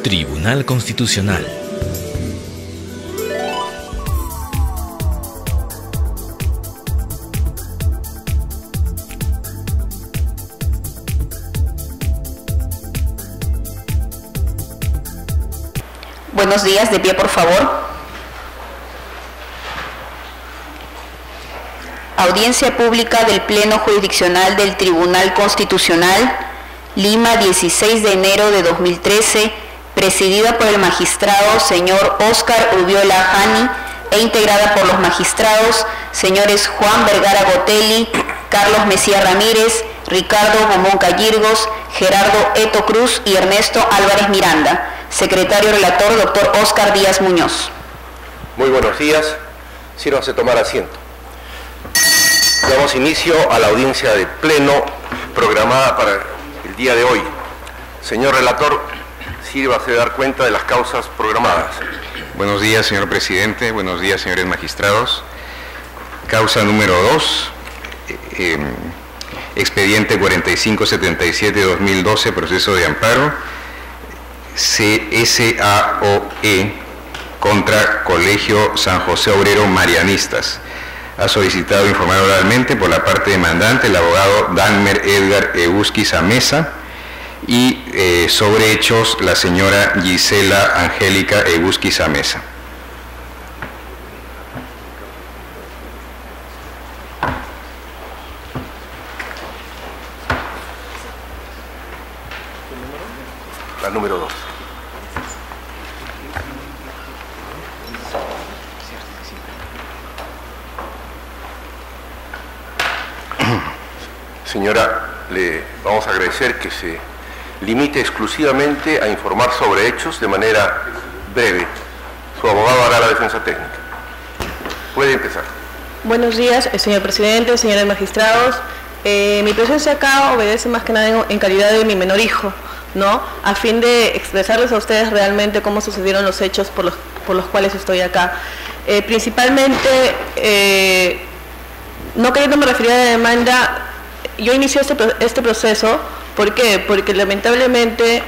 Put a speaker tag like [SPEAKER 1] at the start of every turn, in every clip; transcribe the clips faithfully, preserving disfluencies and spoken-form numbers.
[SPEAKER 1] Tribunal Constitucional.
[SPEAKER 2] Buenos días, de pie por favor. Audiencia pública del Pleno Jurisdiccional del Tribunal Constitucional, Lima, dieciséis de enero de dos mil trece, presidida por el magistrado señor Óscar Urbiola Jani e integrada por los magistrados señores Juan Vergara Gotelli, Carlos Mesía Ramírez, Ricardo Bomón Callirgos, Gerardo Eto Cruz y Ernesto Álvarez Miranda. Secretario relator, doctor Óscar Díaz Muñoz.
[SPEAKER 3] Muy buenos días. Sírvanse tomar asiento. Damos inicio a la audiencia de pleno programada para el día de hoy. Señor relator, sírvase de dar cuenta de las causas programadas.
[SPEAKER 4] Buenos días, señor presidente. Buenos días, señores magistrados. Causa número dos, eh, eh, expediente cuarenta y cinco setenta y siete de dos mil doce, proceso de amparo, C S A O E contra Colegio San José Obrero Marianistas. Ha solicitado informar oralmente por la parte demandante el abogado Dagmer Edgar Egusquiza Mesa y eh, sobre hechos la señora Gisela Angélica Egusquiza Mesa.
[SPEAKER 3] La número dos. Señora, le vamos a agradecer que se limite exclusivamente a informar sobre hechos de manera breve. Su abogado hará la defensa técnica. Puede empezar.
[SPEAKER 5] Buenos días, señor presidente, señores magistrados. Eh, mi presencia acá obedece más que nada en, en calidad de mi menor hijo, ¿no? A fin de expresarles a ustedes realmente cómo sucedieron los hechos por los, por los cuales estoy acá. Eh, principalmente, eh, no queriéndome referir a la demanda, yo inicié este, este proceso, ¿por qué? Porque lamentablemente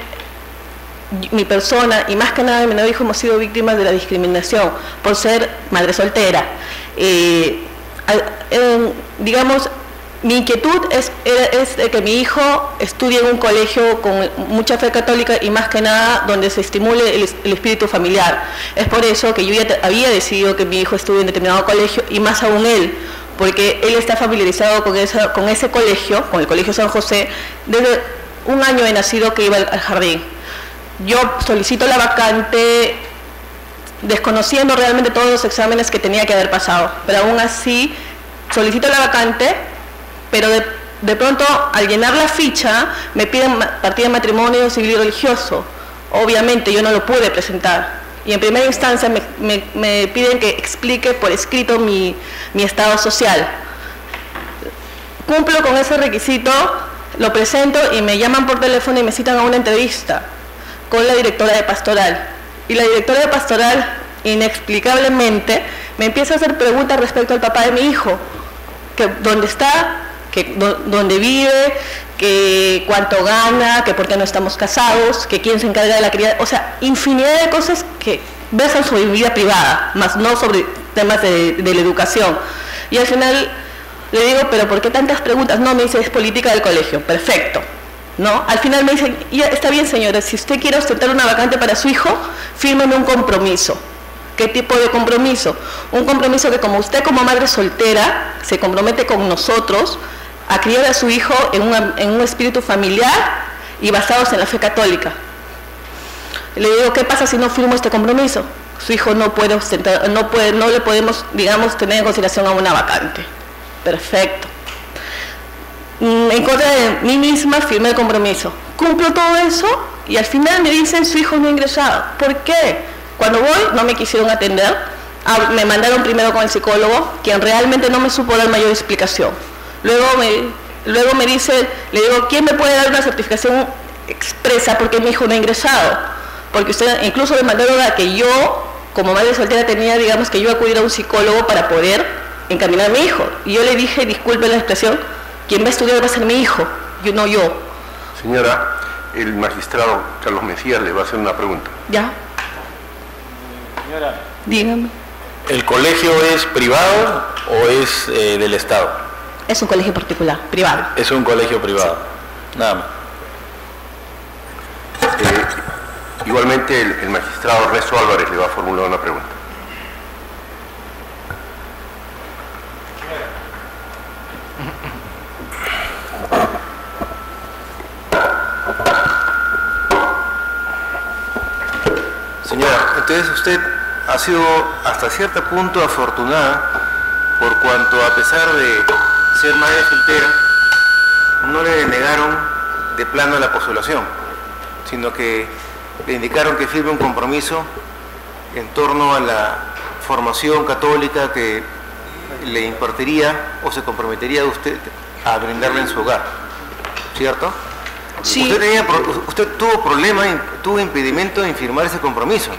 [SPEAKER 5] mi persona, y más que nada mi menor hijo, hemos sido víctimas de la discriminación por ser madre soltera. Eh, eh, digamos, mi inquietud es, es de que mi hijo estudie en un colegio con mucha fe católica y más que nada donde se estimule el, el espíritu familiar. Es por eso que yo ya te, había decidido que mi hijo estudie en determinado colegio y más aún él, porque él está familiarizado con, esa, con ese colegio, con el Colegio San José, desde un año de nacido que iba al, al jardín. Yo solicito la vacante desconociendo realmente todos los exámenes que tenía que haber pasado, pero aún así solicito la vacante, pero de, de pronto al llenar la ficha me piden partida de matrimonio civil y religioso. Obviamente yo no lo pude presentar. Y en primera instancia me, me, me piden que explique por escrito mi, mi estado social. Cumplo con ese requisito, lo presento y me llaman por teléfono y me citan a una entrevista con la directora de pastoral. Y la directora de pastoral, inexplicablemente, me empieza a hacer preguntas respecto al papá de mi hijo, que dónde está, que dónde vive, que cuánto gana, que por qué no estamos casados, que quién se encarga de la crianza, o sea, infinidad de cosas que versan sobre mi vida privada, más no sobre temas de, de la educación. Y al final le digo, pero ¿por qué tantas preguntas? No, me dice, es política del colegio. Perfecto, ¿no? Al final me dicen, ya, está bien señora, si usted quiere ostentar una vacante para su hijo, fírmeme un compromiso. ¿Qué tipo de compromiso? Un compromiso que como usted como madre soltera se compromete con nosotros a criar a su hijo en, una, en un espíritu familiar y basados en la fe católica. Le digo, ¿qué pasa si no firmo este compromiso? Su hijo no puede ostentar, no puede, no le podemos, digamos, tener en consideración a una vacante. Perfecto. En contra de mí misma firmé el compromiso. Cumplo todo eso y al final me dicen, su hijo no ha ingresado. ¿Por qué? Cuando voy no me quisieron atender, me mandaron primero con el psicólogo, quien realmente no me supo dar mayor explicación. Luego me, luego me dice, le digo, ¿quién me puede dar una certificación expresa porque mi hijo no ha ingresado? Porque usted incluso me mandaron a que yo, como madre soltera, tenía, digamos, que yo acudir a un psicólogo para poder encaminar a mi hijo. Y yo le dije, disculpe la expresión, quien va a estudiar va a ser mi hijo, yo no yo.
[SPEAKER 3] Señora, El magistrado Carlos Mesías le va a hacer una pregunta.
[SPEAKER 5] ¿Ya?
[SPEAKER 6] Señora,
[SPEAKER 5] dígame.
[SPEAKER 6] ¿El colegio es privado o es eh, del Estado?
[SPEAKER 5] Es un colegio particular, privado.
[SPEAKER 6] Es un colegio privado, sí. Nada más.
[SPEAKER 3] Eh, igualmente el, el magistrado Ernesto Álvarez le va a formular una pregunta.
[SPEAKER 7] Señora, entonces usted ha sido hasta cierto punto afortunada por cuanto, a pesar de ser madre soltera, no le denegaron de plano la postulación, sino que le indicaron que firme un compromiso en torno a la formación católica que le impartiría o se comprometería usted a brindarle en su hogar, ¿cierto?
[SPEAKER 5] Sí.
[SPEAKER 7] Usted, tenía, usted tuvo problema, tuvo impedimento en firmar ese compromiso.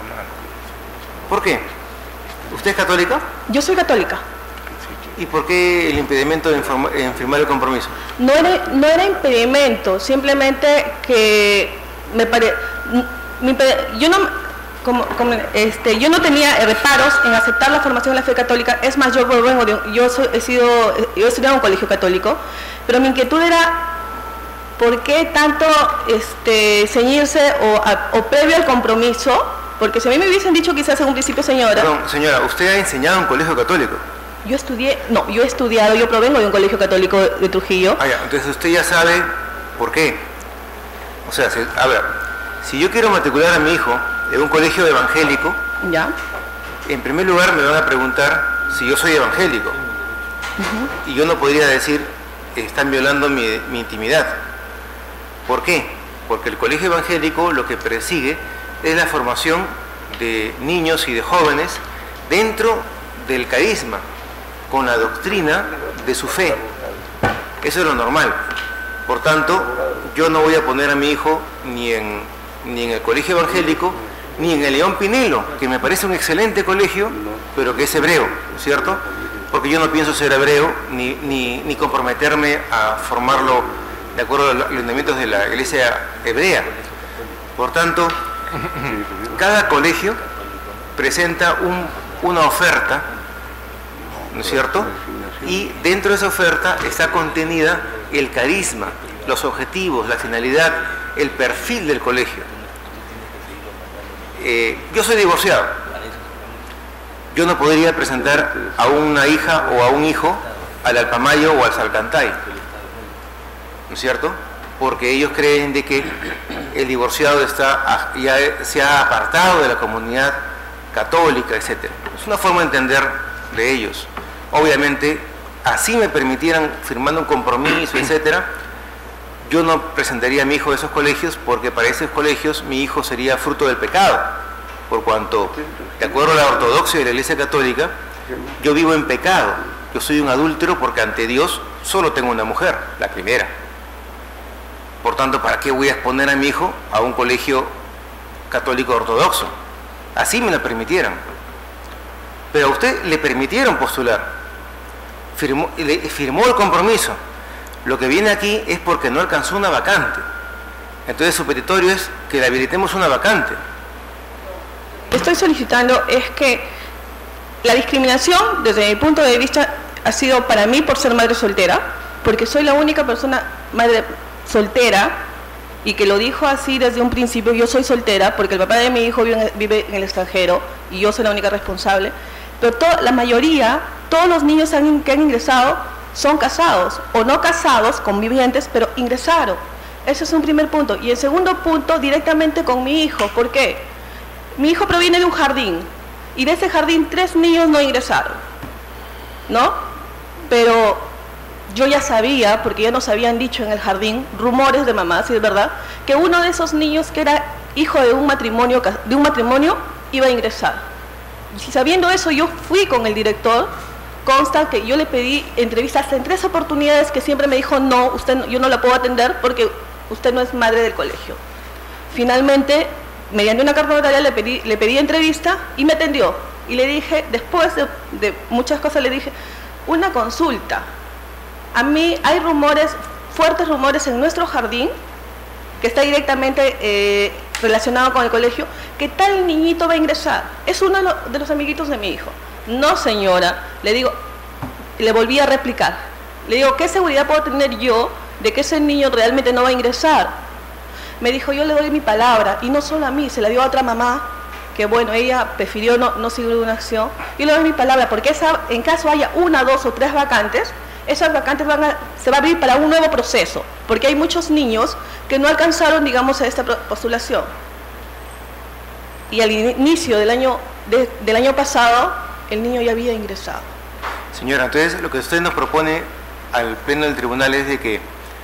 [SPEAKER 7] ¿Por qué? ¿Usted es católica?
[SPEAKER 5] Yo soy católica.
[SPEAKER 7] ¿Y por qué el impedimento en, en firmar el compromiso?
[SPEAKER 5] No era, no era impedimento, simplemente que me pare, mi, yo no como, como, este, yo no tenía reparos en aceptar la formación de la fe católica. Es más, yo vengo de, yo soy, he sido yo he estudiado en un colegio católico, pero mi inquietud era ¿por qué tanto este, ceñirse o, a, o previo al compromiso? Porque si a mí me hubiesen dicho quizás en un principio, señora...
[SPEAKER 7] Perdón, señora, ¿usted ha enseñado en un colegio católico?
[SPEAKER 5] Yo estudié, no, yo he estudiado, yo provengo de un colegio católico de Trujillo.
[SPEAKER 7] Ah, ya, entonces usted ya sabe por qué. O sea, si, a ver, si yo quiero matricular a mi hijo en un colegio evangélico,
[SPEAKER 5] ya,
[SPEAKER 7] en primer lugar me van a preguntar si yo soy evangélico. Uh-huh. Y yo no podría decir, están violando mi, mi intimidad. ¿Por qué? Porque el colegio evangélico lo que persigue es la formación de niños y de jóvenes dentro del carisma, con la doctrina de su fe. Eso es lo normal. Por tanto, yo no voy a poner a mi hijo ni en, ni en el colegio evangélico, ni en el León Pinelo, que me parece un excelente colegio, pero que es hebreo, ¿cierto? Porque yo no pienso ser hebreo, ni, ni, ni comprometerme a formarlo de acuerdo a los lineamientos de la iglesia hebrea. Por tanto, cada colegio presenta un, una oferta, ¿no es cierto? Y dentro de esa oferta está contenida el carisma, los objetivos, la finalidad, el perfil del colegio. Eh, yo soy divorciado. Yo no podría presentar a una hija o a un hijo al Alpamayo o al Salcantay, ¿no es cierto? Porque ellos creen de que el divorciado está, ya se ha apartado de la comunidad católica, etcétera. Es una forma de entender de ellos. Obviamente, así me permitieran firmando un compromiso, etcétera, yo no presentaría a mi hijo a esos colegios, porque para esos colegios mi hijo sería fruto del pecado, por cuanto, de acuerdo a la ortodoxia de la Iglesia Católica, yo vivo en pecado. Yo soy un adúltero porque ante Dios solo tengo una mujer, la primera. Por tanto, ¿para qué voy a exponer a mi hijo a un colegio católico ortodoxo? Así me lo permitieron. Pero a usted le permitieron postular. Firmó, le, firmó el compromiso. Lo que viene aquí es porque no alcanzó una vacante. Entonces su petitorio es que le habilitemos una vacante.
[SPEAKER 5] Estoy solicitando es que la discriminación, desde mi punto de vista, ha sido para mí por ser madre soltera, porque soy la única persona madre soltera, y que lo dijo así desde un principio. Yo soy soltera porque el papá de mi hijo vive en, vive en el extranjero y yo soy la única responsable, pero to, la mayoría, todos los niños han, que han ingresado son casados o no casados, convivientes, pero ingresaron. Ese es un primer punto. Y el segundo punto, directamente con mi hijo. ¿Por qué? Mi hijo proviene de un jardín y de ese jardín tres niños no ingresaron, ¿no? Pero yo ya sabía, porque ya nos habían dicho en el jardín, rumores de mamá, si es verdad, que uno de esos niños que era hijo de un matrimonio, de un matrimonio iba a ingresar. Y sabiendo eso, yo fui con el director. Consta que yo le pedí entrevistas en tres oportunidades, que siempre me dijo, no, usted, yo no la puedo atender porque usted no es madre del colegio. Finalmente, mediante una carta notarial le pedí, le pedí entrevista y me atendió. Y le dije, después de, de muchas cosas, le dije, una consulta. A mí hay rumores, fuertes rumores en nuestro jardín, que está directamente eh, relacionado con el colegio, que tal niñito va a ingresar. Es uno de los, de los amiguitos de mi hijo. No, señora, le digo, le volví a replicar. Le digo, ¿qué seguridad puedo tener yo de que ese niño realmente no va a ingresar? Me dijo, yo le doy mi palabra, y no solo a mí, se la dio a otra mamá, que bueno, ella prefirió no, no seguir una acción, y le doy mi palabra, porque esa, en caso haya una, dos o tres vacantes, esas vacantes van a, se va a abrir para un nuevo proceso, porque hay muchos niños que no alcanzaron, digamos, a esta postulación. Y al inicio del año, de, del año pasado, el niño ya había ingresado.
[SPEAKER 7] Señora, entonces lo que usted nos propone al Pleno del Tribunal es de que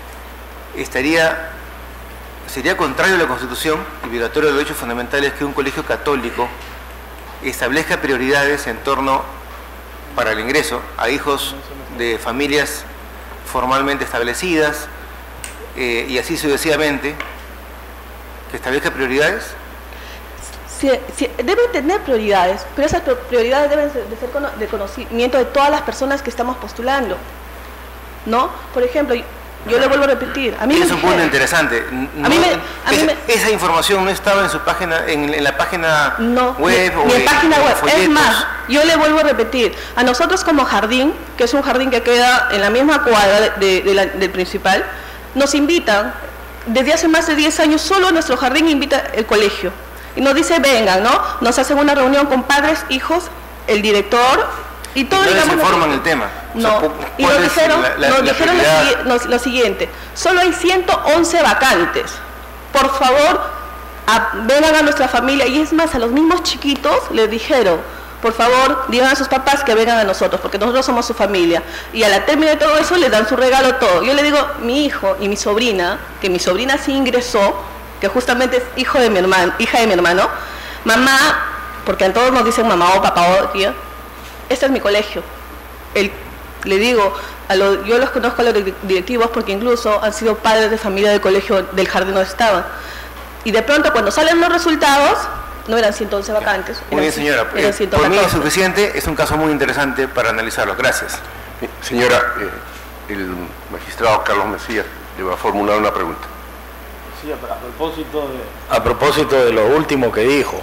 [SPEAKER 7] estaría, sería contrario a la Constitución y violatorio de los derechos fundamentales que un colegio católico establezca prioridades en torno para el ingreso a hijos de familias formalmente establecidas eh, y así sucesivamente, que establezca prioridades.
[SPEAKER 5] Sí, sí, debe tener prioridades, pero esas prioridades deben de ser de conocimiento de todas las personas que estamos postulando, ¿no? Por ejemplo, yo le vuelvo a repetir, a mí
[SPEAKER 7] es
[SPEAKER 5] me
[SPEAKER 7] un punto interesante. No,
[SPEAKER 5] a mí me, a
[SPEAKER 7] esa,
[SPEAKER 5] mí me,
[SPEAKER 7] esa información no estaba en su página, en, en la página
[SPEAKER 5] no,
[SPEAKER 7] web
[SPEAKER 5] ni,
[SPEAKER 7] o
[SPEAKER 5] ni en página web.
[SPEAKER 7] folletos.
[SPEAKER 5] Es más, yo le vuelvo a repetir, a nosotros como jardín, que es un jardín que queda en la misma cuadra de, de la, del principal, nos invitan, desde hace más de diez años, solo nuestro jardín invita el colegio. Y nos dice, vengan, ¿no? Nos hacen una reunión con padres, hijos, el director, y todo,
[SPEAKER 7] ¿Y
[SPEAKER 5] digamos...
[SPEAKER 7] informan el tema?
[SPEAKER 5] No,
[SPEAKER 7] o sea,
[SPEAKER 5] y nos dijeron,
[SPEAKER 7] la, la,
[SPEAKER 5] nos
[SPEAKER 7] la
[SPEAKER 5] dijeron lo, lo, lo siguiente, solo hay ciento once vacantes, por favor, a, vengan a nuestra familia, y es más, a los mismos chiquitos les dijeron, por favor, digan a sus papás que vengan a nosotros, porque nosotros somos su familia, y a la término de todo eso les dan su regalo todo. Yo le digo, mi hijo y mi sobrina, que mi sobrina sí ingresó, que justamente es hijo de mi hermano, hija de mi hermano, mamá, porque a todos nos dicen mamá o papá o tía, este es mi colegio. El, le digo, a lo, yo los conozco a los directivos porque incluso han sido padres de familia del colegio del jardín donde estaban. Y de pronto cuando salen los resultados, no eran ciento once vacantes.
[SPEAKER 7] Muy bien, señora.
[SPEAKER 5] Eran ciento catorce.
[SPEAKER 7] Por mí es suficiente, es un caso muy interesante para analizarlo. Gracias.
[SPEAKER 3] Señora, eh, el magistrado Carlos Mesías le va a formular una pregunta.
[SPEAKER 6] Sí, a propósito de, a propósito de lo último que dijo.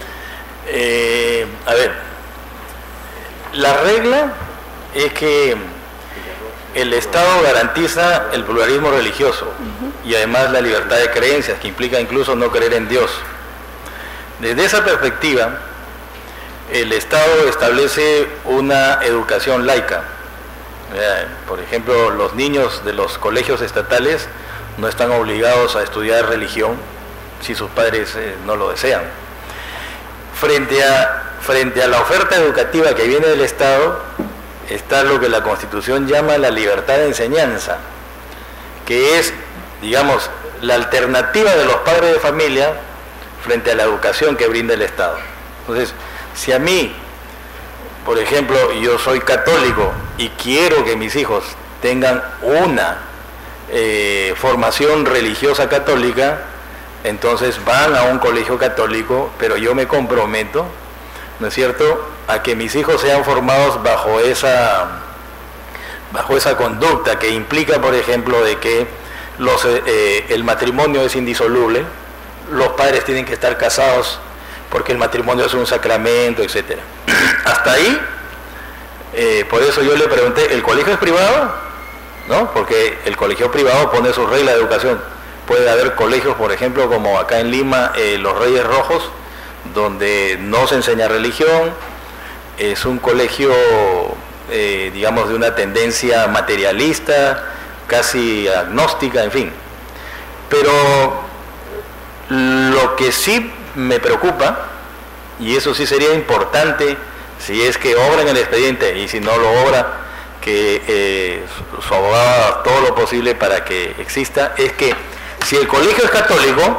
[SPEAKER 6] Eh, a ver, la regla es que el Estado garantiza el pluralismo religioso uh-huh. y además la libertad de creencias, que implica incluso no creer en Dios. Desde esa perspectiva, el Estado establece una educación laica. Eh, por ejemplo, los niños de los colegios estatales no están obligados a estudiar religión si sus padres eh, no lo desean. Frente a, frente a la oferta educativa que viene del Estado, está lo que la Constitución llama la libertad de enseñanza, que es, digamos, la alternativa de los padres de familia frente a la educación que brinda el Estado. Entonces, si a mí, por ejemplo, yo soy católico y quiero que mis hijos tengan una eh, formación religiosa católica, entonces van a un colegio católico, pero yo me comprometo, ¿no es cierto?, a que mis hijos sean formados bajo esa, bajo esa conducta que implica, por ejemplo, de que los, eh, el matrimonio es indisoluble, los padres tienen que estar casados porque el matrimonio es un sacramento, etcétera. Hasta ahí, eh, por eso yo le pregunté, ¿el colegio es privado? ¿No? Porque el colegio privado pone sus reglas de educación. Puede haber colegios, por ejemplo, como acá en Lima, eh, los Reyes Rojos, donde no se enseña religión, es un colegio, eh, digamos, de una tendencia materialista, casi agnóstica, en fin. Pero lo que sí me preocupa, y eso sí sería importante, si es que obra en el expediente, y si no lo obra, que eh, su, su abogado haga todo lo posible para que exista, es que si el colegio es católico,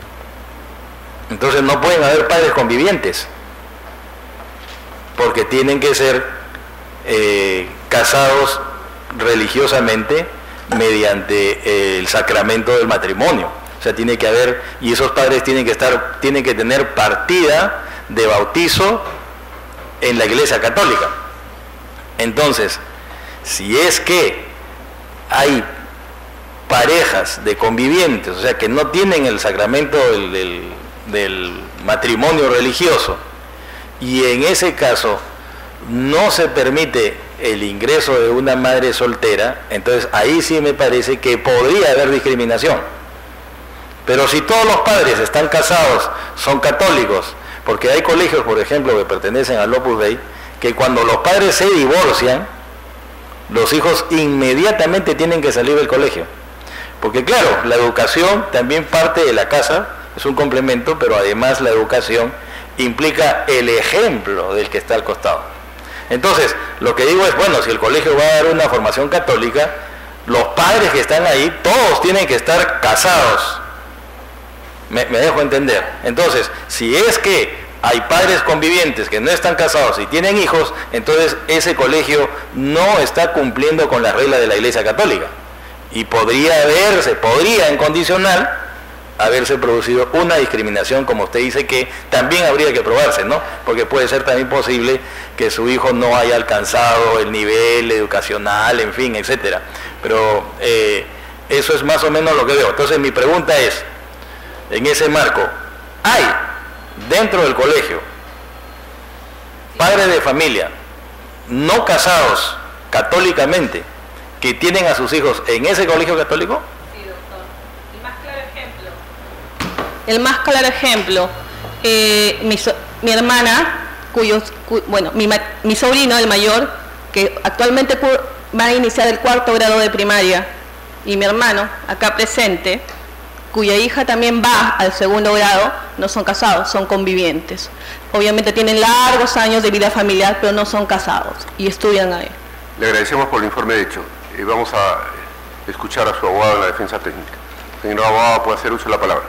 [SPEAKER 6] entonces no pueden haber padres convivientes, porque tienen que ser eh, casados religiosamente mediante el sacramento del matrimonio. O sea, tiene que haber, y esos padres tienen que estar, tienen que tener partida de bautizo en la Iglesia Católica. Entonces, si es que hay parejas de convivientes, o sea, que no tienen el sacramento del, del, del matrimonio religioso, y en ese caso no se permite el ingreso de una madre soltera, entonces ahí sí me parece que podría haber discriminación. Pero si todos los padres están casados, son católicos, porque hay colegios, por ejemplo, que pertenecen al Opus Dei, que cuando los padres se divorcian, los hijos inmediatamente tienen que salir del colegio. Porque claro, la educación también parte de la casa, es un complemento, pero además la educación implica el ejemplo del que está al costado. Entonces, lo que digo es, bueno, si el colegio va a dar una formación católica, los padres que están ahí, todos tienen que estar casados. Me, me dejo entender. Entonces, si es que hay padres convivientes que no están casados y tienen hijos, entonces ese colegio no está cumpliendo con las reglas de la Iglesia Católica. Y podría haberse, podría en condicional, haberse producido una discriminación, como usted dice, que también habría que probarse, ¿no? Porque puede ser también posible que su hijo no haya alcanzado el nivel educacional, en fin, etcétera. Pero eh, eso es más o menos lo que veo. Entonces mi pregunta es, en ese marco, ¿hay dentro del colegio padres de familia no casados católicamente que tienen a sus hijos en ese colegio católico?
[SPEAKER 5] Sí, doctor. El más claro ejemplo. El más claro ejemplo, eh, mi, so, mi hermana, cuyos, cu, bueno, mi, mi sobrino, el mayor, que actualmente va a iniciar el cuarto grado de primaria, y mi hermano, acá presente, cuya hija también va al segundo grado, no son casados, son convivientes. Obviamente tienen largos años de vida familiar, pero no son casados y estudian ahí.
[SPEAKER 3] Le agradecemos por el informe de hecho. Y vamos a escuchar a su abogado en la defensa técnica. Señor abogado, puede hacer uso de la palabra.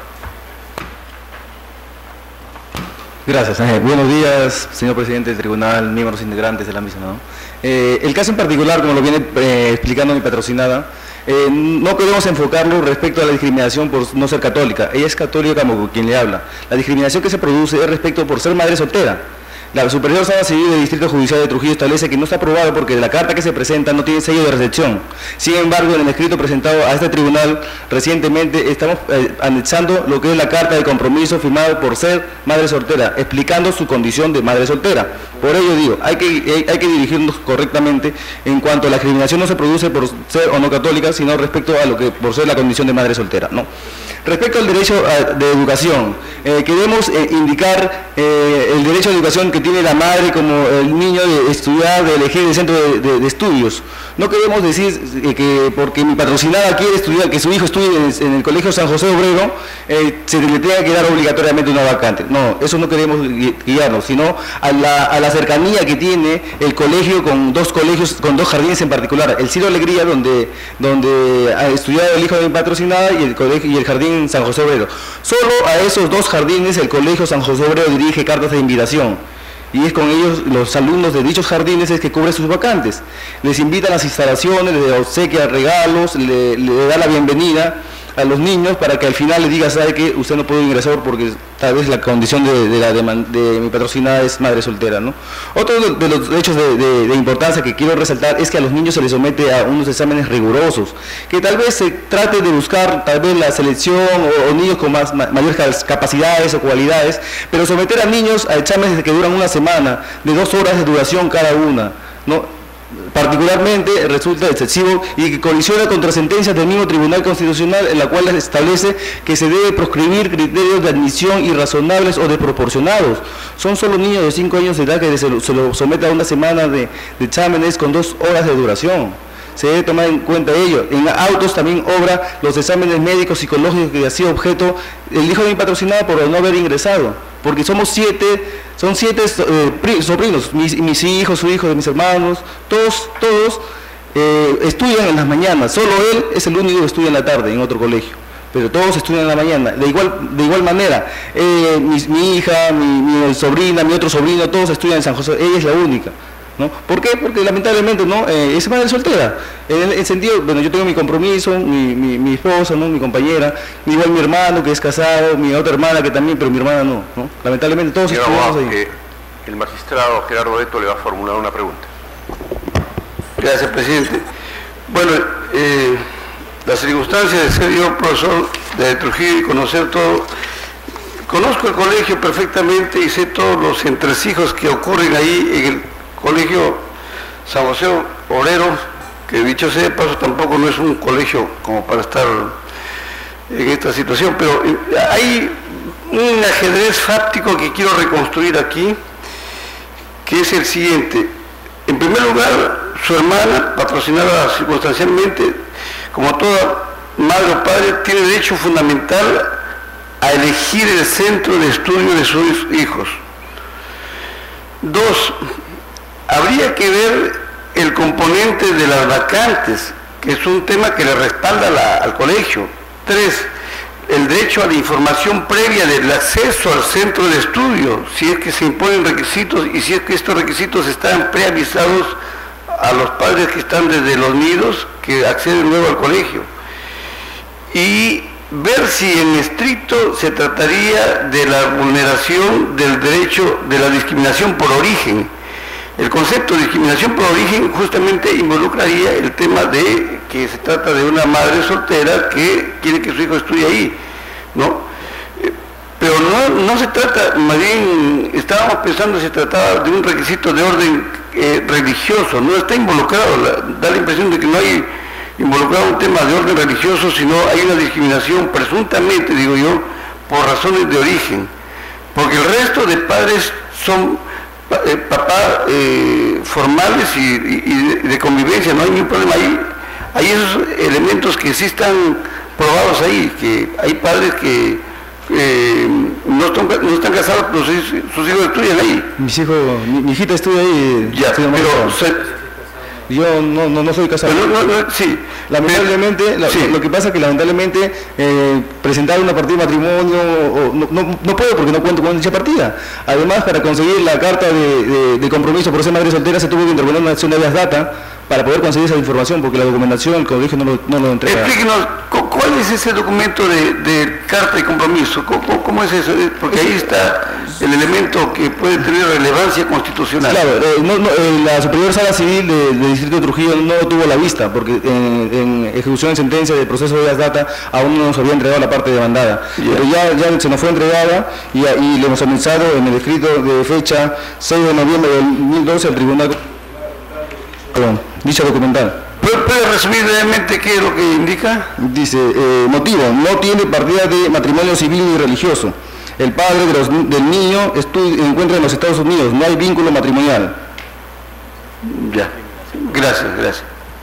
[SPEAKER 8] Gracias. Eh, buenos días, señor presidente del tribunal, miembros integrantes de la misma, ¿no? Eh, el caso en particular, como lo viene eh, explicando mi patrocinada, eh, no podemos enfocarlo respecto a la discriminación por no ser católica. Ella es católica como quien le habla. La discriminación que se produce es respecto por ser madre soltera. La Superior Sala Civil del Distrito Judicial de Trujillo establece que no está aprobado porque la carta que se presenta no tiene sello de recepción. Sin embargo, en el escrito presentado a este tribunal recientemente estamos eh, anexando lo que es la carta de compromiso firmado por ser madre soltera, explicando su condición de madre soltera. Por ello digo, hay que, hay, hay que dirigirnos correctamente en cuanto a la discriminación no se produce por ser o no católica, sino respecto a lo que por ser la condición de madre soltera, ¿no? Respecto al derecho a, de educación, eh, queremos eh, indicar eh, el derecho a educación que tiene la madre como el niño de estudiar, de elegir el centro de, de, de estudios. No queremos decir eh, que porque mi patrocinada quiere estudiar, que su hijo estudie en, en el Colegio San José Obrero, eh, se le tenga que dar obligatoriamente una vacante. No, eso no queremos guiarnos, sino a la, a la cercanía que tiene el colegio con dos colegios, con dos jardines en particular. El Ciro Alegría, donde, donde ha estudiado el hijo de mi patrocinada, y el colegio y el jardín San José Obrero. Solo a esos dos jardines el Colegio San José Obrero dirige cartas de invitación, y es con ellos, los alumnos de dichos jardines, es que cubre sus vacantes. Les invitan a las instalaciones, les obsequia regalos, le, le da la bienvenida a los niños para que al final le diga, sabe que usted no puede ingresar porque tal vez la condición de, de, la, de, de mi patrocinada es madre soltera, ¿no? Otro de, de los hechos de, de, de importancia que quiero resaltar es que a los niños se les somete a unos exámenes rigurosos, que tal vez se trate de buscar tal vez la selección o, o niños con más, mayores capacidades o cualidades, pero someter a niños a exámenes que duran una semana, de dos horas de duración cada una, ¿no? Particularmente resulta excesivo y que colisiona contra sentencias del mismo Tribunal Constitucional, en la cual establece que se debe proscribir criterios de admisión irrazonables o desproporcionados. Son solo niños de cinco años de edad que se lo, se lo somete a una semana de, de exámenes con dos horas de duración. Se debe tomar en cuenta ello. En autos también obra los exámenes médicos psicológicos que ha sido objeto el hijo de mi patrocinada por no haber ingresado, porque somos siete, son siete eh, sobrinos, mis, mis hijos, su hijo, de mis hermanos, todos, todos eh, estudian en las mañanas. Solo él es el único que estudia en la tarde en otro colegio, pero todos estudian en la mañana. De igual, de igual manera, eh, mi, mi hija, mi, mi sobrina, mi otro sobrino, todos estudian en San José. Ella es la única, ¿no? ¿Por qué? Porque lamentablemente, ¿no? Eh, es madre soltera. En el, el sentido, bueno, yo tengo mi compromiso, mi, mi, mi esposa, ¿no? Mi compañera, igual mi hermano que es casado, mi otra hermana que también, pero mi hermana no, ¿no? Lamentablemente todos
[SPEAKER 3] Señor
[SPEAKER 8] estudiamos
[SPEAKER 3] abogado,
[SPEAKER 8] ahí.
[SPEAKER 3] eh, el magistrado Gerardo Eto le va a formular una pregunta.
[SPEAKER 9] Gracias, presidente. Bueno, eh, la circunstancia de ser yo profesor de Trujillo y conocer todo, conozco el colegio perfectamente y sé todos los entresijos que ocurren ahí en el colegio San José Obrero, que dicho sea de paso tampoco no es un colegio como para estar en esta situación, pero hay un ajedrez fáctico que quiero reconstruir aquí, que es el siguiente. En primer lugar, su hermana, patrocinada circunstancialmente, como toda madre o padre, tiene derecho fundamental a elegir el centro de estudio de sus hijos. Dos, habría que ver el componente de las vacantes, que es un tema que le respalda la, al colegio. Tres, el derecho a la información previa del acceso al centro de estudio, si es que se imponen requisitos y si es que estos requisitos están preavisados a los padres que están desde los nidos, que acceden luego al colegio. Y ver si en estricto se trataría de la vulneración del derecho de la discriminación por origen. El concepto de discriminación por origen justamente involucraría el tema de que se trata de una madre soltera que quiere que su hijo estudie ahí, ¿no? Pero no, no se trata, más bien estábamos pensando si se trataba de un requisito de orden eh, religioso, no está involucrado, la, da la impresión de que no hay involucrado un tema de orden religioso, sino hay una discriminación presuntamente, digo yo, por razones de origen, porque el resto de padres son eh, papás eh, formales y, y, y de, de convivencia, no hay ningún problema ahí. Hay esos elementos que sí están probados ahí, que hay padres que eh, no, están, no están casados, pero sus, sus hijos estudian ahí.
[SPEAKER 8] Mis hijos, mi, mi hijita estudia ahí.
[SPEAKER 9] Ya, pero se,
[SPEAKER 8] yo no, no, no soy casado.
[SPEAKER 9] Pero no, no, sí.
[SPEAKER 8] Lamentablemente, la,
[SPEAKER 9] sí.
[SPEAKER 8] lo que pasa es que lamentablemente eh, presentar una partida de matrimonio, o, no, no, no puedo porque no cuento con dicha partida. Además, para conseguir la carta de, de, de compromiso por ser madre soltera se tuvo que interponer una acción de habeas data para poder conseguir esa información, porque la documentación el colegio no lo, no lo entrega.
[SPEAKER 9] Explíquenos, ¿cuál es ese documento de, de carta de compromiso? ¿Cómo, ¿Cómo es eso? Porque ahí está el elemento que puede tener relevancia constitucional.
[SPEAKER 8] Claro, eh, no, no, eh, la Superior Sala Civil del de Distrito de Trujillo no tuvo la vista, porque en, en ejecución de sentencia del proceso de habeas data aún no nos había entregado la parte demandada. Yeah. Pero ya, ya se nos fue entregada y, y le hemos anexado en el escrito de fecha seis de noviembre del dos mil doce al Tribunal. Perdón, dicha documental.
[SPEAKER 9] ¿Puede resumir brevemente qué es lo que indica?
[SPEAKER 8] Dice, eh, motivo, no tiene partida de matrimonio civil ni religioso. El padre de los, del niño encuentra en los Estados Unidos, no hay vínculo matrimonial.
[SPEAKER 9] Ya, gracias, gracias.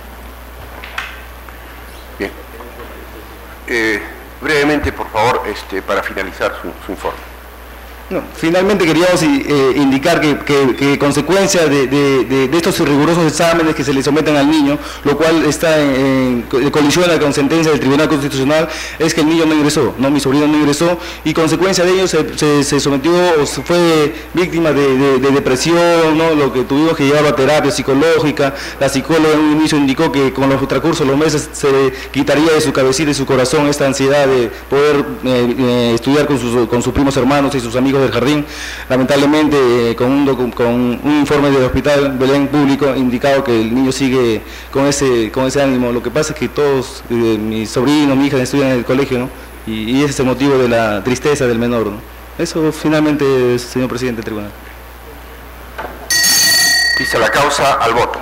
[SPEAKER 3] Bien. Eh, brevemente, por favor, este, para finalizar su, su informe.
[SPEAKER 8] No, finalmente queríamos eh, indicar que, que, que consecuencia de, de, de, de estos rigurosos exámenes que se le someten al niño, lo cual está en, en colisiona con sentencia del Tribunal Constitucional, es que el niño no ingresó, no, mi sobrino no ingresó, y consecuencia de ello se, se, se sometió o se fue víctima de, de, de depresión, ¿no? Lo que tuvimos que llevarlo a terapia psicológica. La psicóloga en un inicio indicó que con los transcurso de los meses se quitaría de su cabecita y de su corazón esta ansiedad de poder eh, eh, estudiar con sus, con sus primos hermanos y sus amigos del jardín. Lamentablemente, eh, con, un con un informe del Hospital Belén Público indicado que el niño sigue con ese con ese ánimo. Lo que pasa es que todos, eh, mis sobrinos, mi hija estudian en el colegio, ¿no? Y, y ese es el motivo de la tristeza del menor, ¿no? Eso finalmente, señor presidente del tribunal.
[SPEAKER 3] Dice la causa al voto.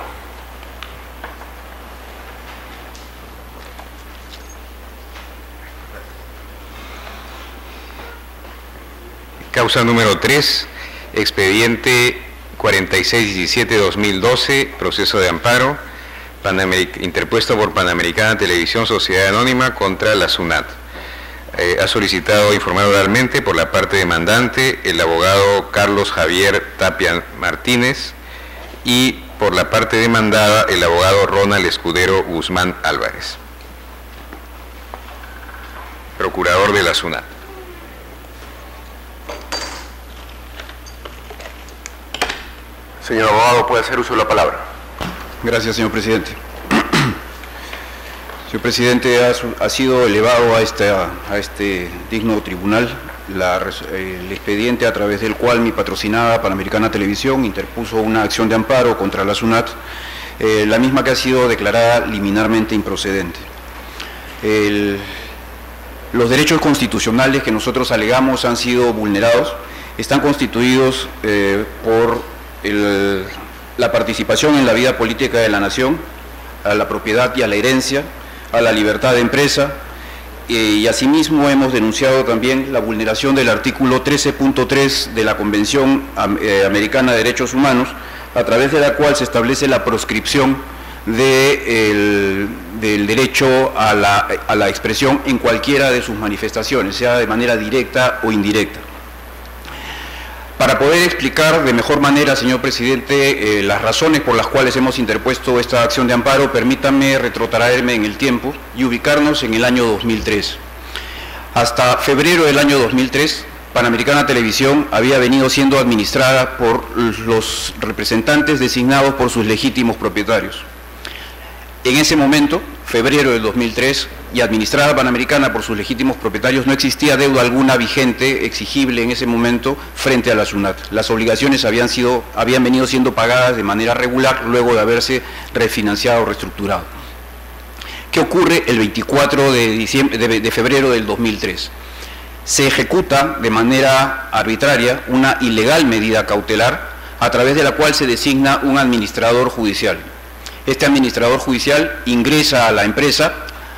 [SPEAKER 4] Causa número tres, expediente cuarenta y seis diecisiete dos mil doce, proceso de amparo, Panameric interpuesto por Panamericana Televisión Sociedad Anónima contra la SUNAT. Eh, ha solicitado informar oralmente por la parte demandante el abogado Carlos Javier Tapia Martínez y por la parte demandada el abogado Ronald Escudero Guzmán Álvarez, procurador de la SUNAT.
[SPEAKER 3] Señor abogado, puede hacer uso de la palabra.
[SPEAKER 10] Gracias, señor presidente. Señor presidente, ha, ha sido elevado a, esta, a este digno tribunal la, el expediente a través del cual mi patrocinada Panamericana Televisión interpuso una acción de amparo contra la SUNAT, eh, la misma que ha sido declarada liminarmente improcedente. El, los derechos constitucionales que nosotros alegamos han sido vulnerados están constituidos eh, por el, la participación en la vida política de la nación, a la propiedad y a la herencia, a la libertad de empresa, eh, y asimismo hemos denunciado también la vulneración del artículo trece punto tres de la Convención eh, Americana de Derechos Humanos, a través de la cual se establece la proscripción de el, del derecho a la, a la expresión en cualquiera de sus manifestaciones, sea de manera directa o indirecta. Para poder explicar de mejor manera, señor presidente, eh, las razones por las cuales hemos interpuesto esta acción de amparo, permítame retrotraerme en el tiempo y ubicarnos en el año dos mil tres. Hasta febrero del año dos mil tres, Panamericana Televisión había venido siendo administrada por los representantes designados por sus legítimos propietarios. En ese momento, febrero del dos mil tres, y administrada Panamericana por sus legítimos propietarios, no existía deuda alguna vigente, exigible en ese momento, frente a la SUNAT. Las obligaciones habían, sido, habían venido siendo pagadas de manera regular luego de haberse refinanciado o reestructurado. ¿Qué ocurre el veinticuatro de, diciembre, de, de febrero del dos mil tres? Se ejecuta de manera arbitraria una ilegal medida cautelar a través de la cual se designa un administrador judicial. Este administrador judicial ingresa a la empresa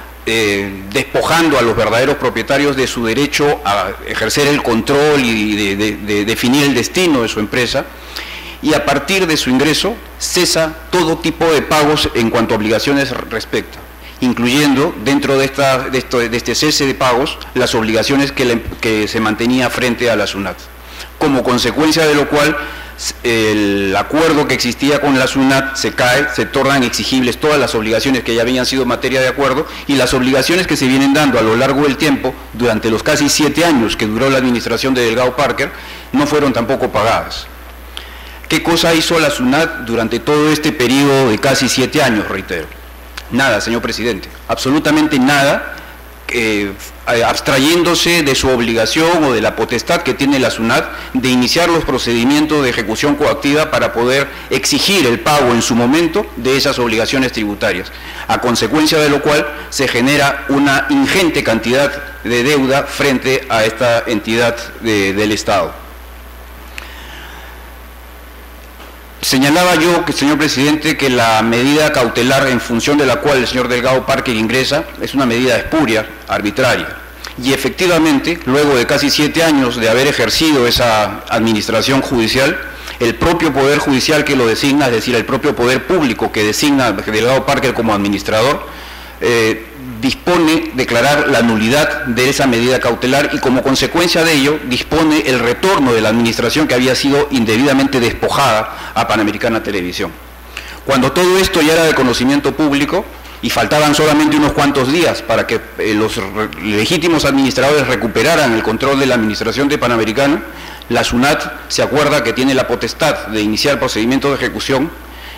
[SPEAKER 10] eh, despojando a los verdaderos propietarios de su derecho a ejercer el control y de, de, de definir el destino de su empresa, y a partir de su ingreso cesa todo tipo de pagos en cuanto a obligaciones respecta, incluyendo dentro de, esta, de, esto, de este cese de pagos las obligaciones que, le, que se mantenía frente a la SUNAT, como consecuencia de lo cual el acuerdo que existía con la SUNAT se cae, se tornan exigibles todas las obligaciones que ya habían sido materia de acuerdo, y las obligaciones que se vienen dando a lo largo del tiempo, durante los casi siete años que duró la administración de Delgado Parker, no fueron tampoco pagadas. ¿Qué cosa hizo la SUNAT durante todo este periodo de casi siete años, reitero? Nada, señor presidente, absolutamente nada, eh, abstrayéndose de su obligación o de la potestad que tiene la SUNAT de iniciar los procedimientos de ejecución coactiva para poder exigir el pago en su momento de esas obligaciones tributarias, a consecuencia de lo cual se genera una ingente cantidad de deuda frente a esta entidad de, del Estado. Señalaba yo, que, señor presidente, que la medida cautelar en función de la cual el señor Delgado Parker ingresa es una medida espuria, arbitraria. Y efectivamente, luego de casi siete años de haber ejercido esa administración judicial, el propio Poder Judicial que lo designa, es decir, el propio Poder Público que designa a Delgado Parker como administrador, eh, dispone declarar la nulidad de esa medida cautelar, y como consecuencia de ello dispone el retorno de la administración que había sido indebidamente despojada a Panamericana Televisión. Cuando todo esto ya era de conocimiento público y faltaban solamente unos cuantos días para que eh, los legítimos administradores recuperaran el control de la administración de Panamericana, la SUNAT se acuerda que tiene la potestad de iniciar procedimientos de ejecución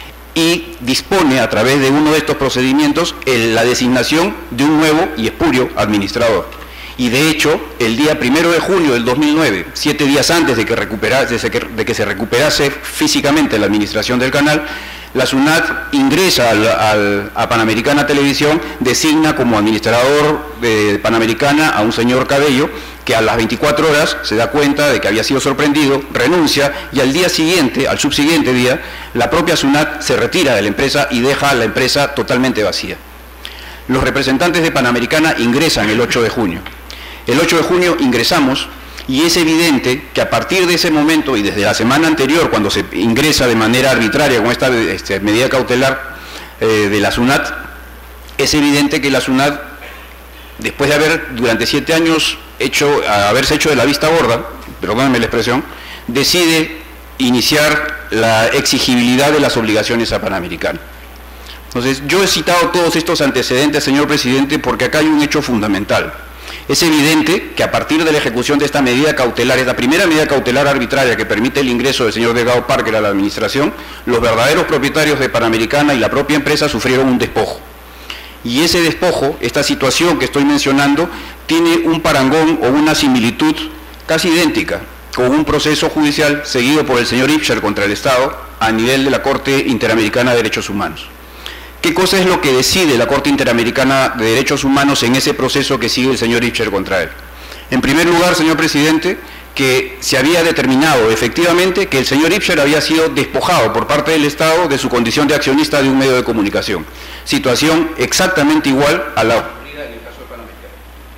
[SPEAKER 10] y dispone a través de uno de estos procedimientos el, la designación de un nuevo y espurio administrador. Y de hecho, el día primero de junio del dos mil nueve, siete días antes de que, recuperase, de que se recuperase físicamente la administración del canal, la SUNAT ingresa al, al, a Panamericana Televisión, designa como administrador de Panamericana a un señor Cabello, que a las veinticuatro horas se da cuenta de que había sido sorprendido, renuncia, y al día siguiente, al subsiguiente día, la propia SUNAT se retira de la empresa y deja a la empresa totalmente vacía. Los representantes de Panamericana ingresan el ocho de junio. El ocho de junio ingresamos, y es evidente que a partir de ese momento y desde la semana anterior, cuando se ingresa de manera arbitraria con esta este, medida cautelar eh, de la SUNAT, es evidente que la SUNAT, después de haber durante siete años hecho, haberse hecho de la vista gorda, perdónenme la expresión, decide iniciar la exigibilidad de las obligaciones a Panamericana. Entonces, yo he citado todos estos antecedentes, señor presidente, porque acá hay un hecho fundamental. Es evidente que a partir de la ejecución de esta medida cautelar, esta primera medida cautelar arbitraria que permite el ingreso del señor Delgado Parker a la administración, los verdaderos propietarios de Panamericana y la propia empresa sufrieron un despojo. Y ese despojo, esta situación que estoy mencionando, tiene un parangón o una similitud casi idéntica con un proceso judicial seguido por el señor Ipscher contra el Estado a nivel de la Corte Interamericana de Derechos Humanos. ¿Qué cosa es lo que decide la Corte Interamericana de Derechos Humanos en ese proceso que sigue el señor Ibcher contra él? En primer lugar, señor presidente, que se había determinado efectivamente que el señor Ibcher había sido despojado por parte del Estado de su condición de accionista de un medio de comunicación. Situación exactamente igual a la ocurrida en el caso de Panamericana.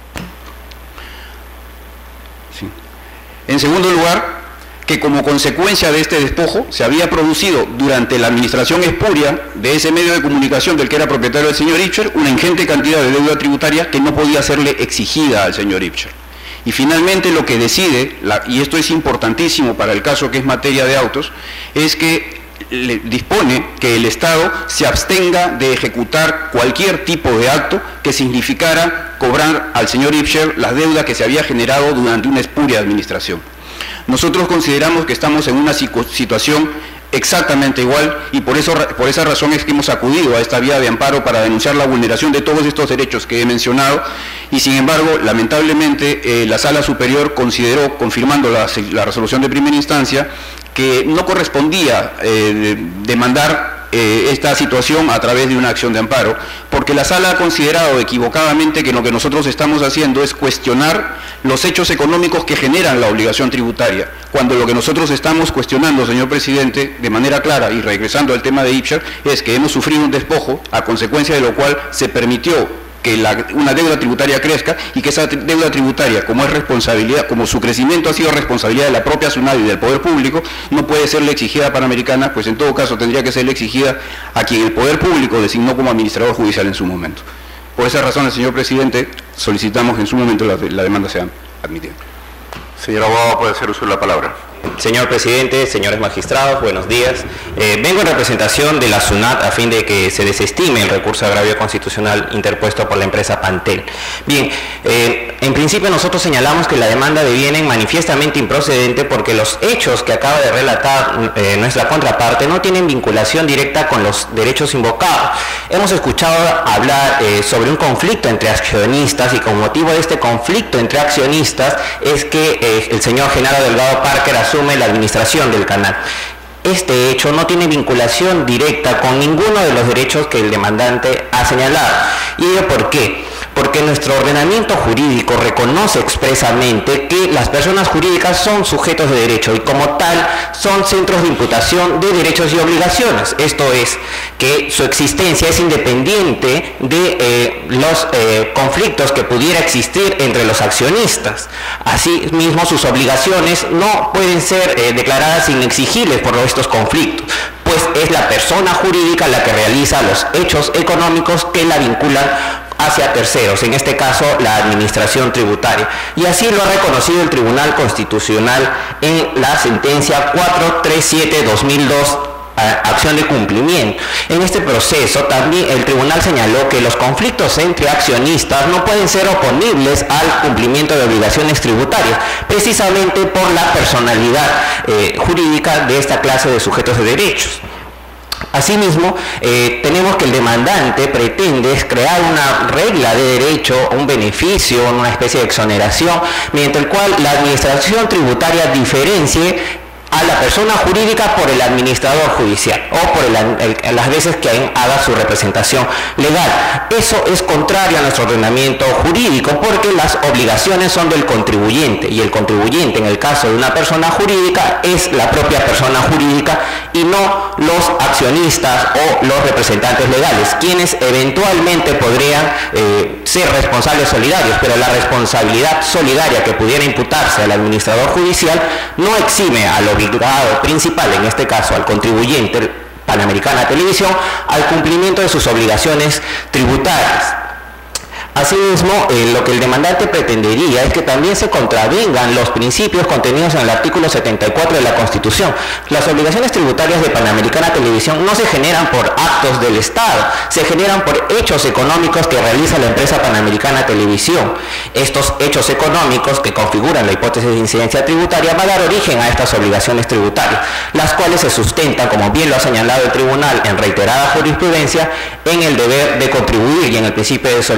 [SPEAKER 10] Sí. En segundo lugar, que como consecuencia de este despojo se había producido durante la administración espuria de ese medio de comunicación del que era propietario el señor Ibcher una ingente cantidad de deuda tributaria que no podía serle exigida al señor Ibcher. Y finalmente lo que decide, la, y esto es importantísimo para el caso que es materia de autos, es que le dispone que el Estado se abstenga de ejecutar cualquier tipo de acto que significara cobrar al señor Ibcher las deudas que se había generado durante una espuria administración. Nosotros consideramos que estamos en una situación exactamente igual y por, eso, por esa razón es que hemos acudido a esta vía de amparo para denunciar la vulneración de todos estos derechos que he mencionado y sin embargo, lamentablemente, eh, la Sala Superior consideró, confirmando la, la resolución de primera instancia, que no correspondía eh, demandar eh, esta situación a través de una acción de amparo, porque la Sala ha considerado equivocadamente que lo que nosotros estamos haciendo es cuestionar los hechos económicos que generan la obligación tributaria, cuando lo que nosotros estamos cuestionando, señor presidente, de manera clara y regresando al tema de Ibcher, es que hemos sufrido un despojo, a consecuencia de lo cual se permitió que la, una deuda tributaria crezca y que esa deuda tributaria, como es responsabilidad, como su crecimiento ha sido responsabilidad de la propia SUNAT y del Poder Público, no puede serle exigida a Panamericana, pues en todo caso tendría que serle exigida a quien el Poder Público designó como administrador judicial en su momento. Por esa razón, señor presidente, solicitamos que en su momento la, la demanda sea admitida.
[SPEAKER 3] Señor abogado, puede hacer uso de la palabra.
[SPEAKER 11] Señor presidente, señores magistrados, buenos días. Eh, vengo en representación de la SUNAT a fin de que se desestime el recurso de agravio constitucional interpuesto por la empresa Pantel. Bien, eh, en principio nosotros señalamos que la demanda deviene manifiestamente improcedente porque los hechos que acaba de relatar eh, nuestra contraparte no tienen vinculación directa con los derechos invocados. Hemos escuchado hablar eh, sobre un conflicto entre accionistas y con motivo de este conflicto entre accionistas es que eh, el señor Genaro Delgado Parker asume la administración del canal. Este hecho no tiene vinculación directa con ninguno de los derechos que el demandante ha señalado. ¿Y ello por qué? Porque nuestro ordenamiento jurídico reconoce expresamente que las personas jurídicas son sujetos de derecho y como tal son centros de imputación de derechos y obligaciones. Esto es, que su existencia es independiente de eh, los eh, conflictos que pudiera existir entre los accionistas. Asimismo, sus obligaciones no pueden ser eh, declaradas inexigibles por estos conflictos, pues es la persona jurídica la que realiza los hechos económicos que la vinculan hacia terceros, en este caso la administración tributaria. Y así lo ha reconocido el Tribunal Constitucional en la sentencia cuatrocientos treinta y siete guión dos mil dos, acción de cumplimiento. En este proceso también el tribunal señaló que los conflictos entre accionistas no pueden ser oponibles al cumplimiento de obligaciones tributarias, precisamente por la personalidad eh, jurídica de esta clase de sujetos de derechos. Asimismo, eh, tenemos que el demandante pretende crear una regla de derecho, un beneficio, una especie de exoneración, mediante el cual la administración tributaria diferencie a la persona jurídica por el administrador judicial o por el, el, las veces que haga su representación legal. Eso es contrario a nuestro ordenamiento jurídico porque las obligaciones son del contribuyente y el contribuyente en el caso de una persona jurídica es la propia persona jurídica y no los accionistas o los representantes legales, quienes eventualmente podrían eh, ser responsables solidarios, pero la responsabilidad solidaria que pudiera imputarse al administrador judicial no exime al obligado principal, en este caso al contribuyente Panamericana Televisión, al cumplimiento de sus obligaciones tributarias. Asimismo, eh, lo que el demandante pretendería es que también se contravengan los principios contenidos en el artículo setenta y cuatro de la Constitución. Las obligaciones tributarias de Panamericana Televisión no se generan por actos del Estado, se generan por hechos económicos que realiza la empresa Panamericana Televisión. Estos hechos económicos que configuran la hipótesis de incidencia tributaria van a dar origen a estas obligaciones tributarias, las cuales se sustentan, como bien lo ha señalado el tribunal en reiterada jurisprudencia, en el deber de contribuir y en el principio de solidaridad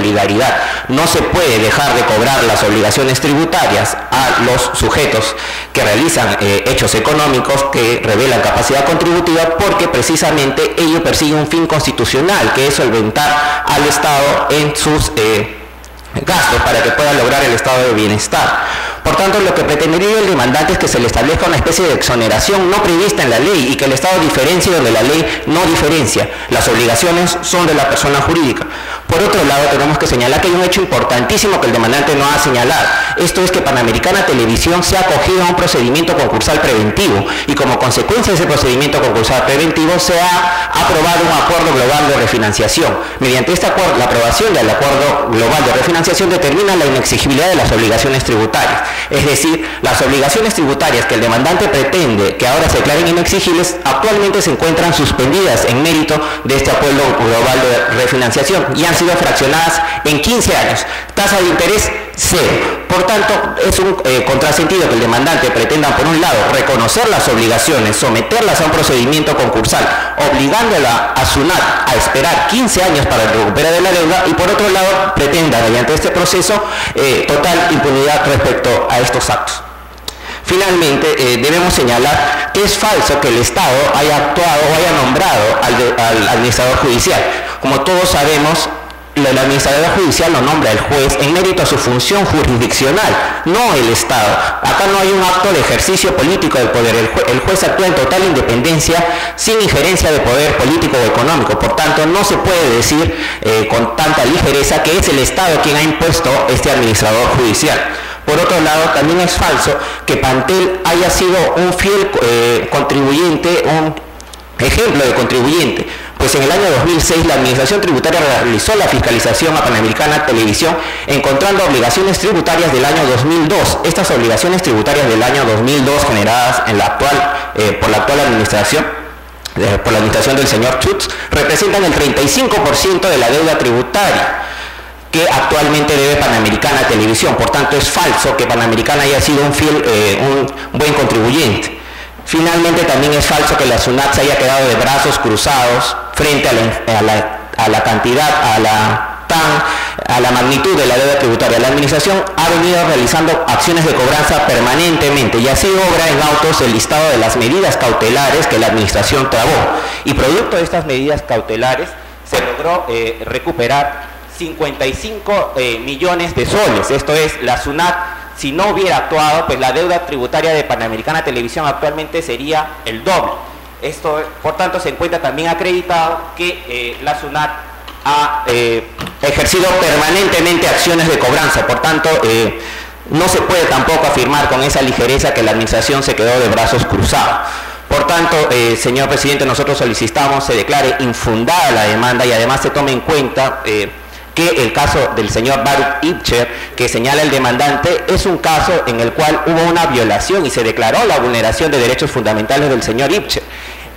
[SPEAKER 11] solidaridad. No se puede dejar de cobrar las obligaciones tributarias a los sujetos que realizan eh, hechos económicos que revelan capacidad contributiva, porque precisamente ello persigue un fin constitucional, que es solventar al Estado en sus eh, gastos para que pueda lograr el estado de bienestar. Por tanto, lo que pretendería el demandante es que se le establezca una especie de exoneración no prevista en la ley y que el Estado diferencie donde la ley no diferencia. Las obligaciones son de la persona jurídica. Por otro lado, tenemos que señalar que hay un hecho importantísimo que el demandante no ha señalado. Esto es que Panamericana Televisión se ha acogido a un procedimiento concursal preventivo y como consecuencia de ese procedimiento concursal preventivo se ha aprobado un acuerdo global de refinanciación. Mediante este acuerdo, la aprobación del acuerdo global de refinanciación determina la inexigibilidad de las obligaciones tributarias. Es decir, las obligaciones tributarias que el demandante pretende que ahora se declaren inexigibles actualmente se encuentran suspendidas en mérito de este acuerdo global de refinanciación y han sido fraccionadas en quince años. Tasa de interés cero. Por tanto, es un eh, contrasentido que el demandante pretenda, por un lado, reconocer las obligaciones, someterlas a un procedimiento concursal, obligándola a SUNAT a esperar quince años para recuperar de la deuda, y por otro lado, pretenda, mediante este proceso, eh, total impunidad respecto a estos actos. Finalmente, eh, debemos señalar que es falso que el Estado haya actuado o haya nombrado al, de, al administrador judicial. Como todos sabemos, el administrador judicial lo nombra el juez en mérito a su función jurisdiccional, no el Estado. Acá no hay un acto de ejercicio político del poder. El, jue, el juez actúa en total independencia, sin injerencia de poder político o económico. Por tanto, no se puede decir eh, con tanta ligereza que es el Estado quien ha impuesto este administrador judicial. Por otro lado, también es falso que Pantel haya sido un fiel eh, contribuyente, un ejemplo de contribuyente, pues en el año dos mil seis la Administración Tributaria realizó la fiscalización a Panamericana Televisión encontrando obligaciones tributarias del año dos mil dos. Estas obligaciones tributarias del año dos mil dos generadas en la actual, eh, por la actual administración, eh, por la administración del señor Schutz, representan el treinta y cinco por ciento de la deuda tributaria que actualmente debe Panamericana Televisión. Por tanto, es falso que Panamericana haya sido un fiel, eh, un buen contribuyente. Finalmente, también es falso que la SUNAT se haya quedado de brazos cruzados frente a la, a la, a la cantidad, a la, tan, a la magnitud de la deuda tributaria. La Administración ha venido realizando acciones de cobranza permanentemente y así obra en autos el listado de las medidas cautelares que la Administración trabó. Y producto de estas medidas cautelares se logró eh, recuperar cincuenta y cinco eh, millones de soles. Esto es, la SUNAT, si no hubiera actuado, pues la deuda tributaria de Panamericana Televisión actualmente sería el doble. Esto, por tanto, se encuentra también acreditado que eh, la SUNAT ha eh, ejercido permanentemente acciones de cobranza. Por tanto, eh, no se puede tampoco afirmar con esa ligereza que la Administración se quedó de brazos cruzados. Por tanto, eh, señor presidente, nosotros solicitamos se declare infundada la demanda y además se tome en cuenta eh, que el caso del señor Baruch Ibcher, que señala el demandante, es un caso en el cual hubo una violación y se declaró la vulneración de derechos fundamentales del señor Ibcher.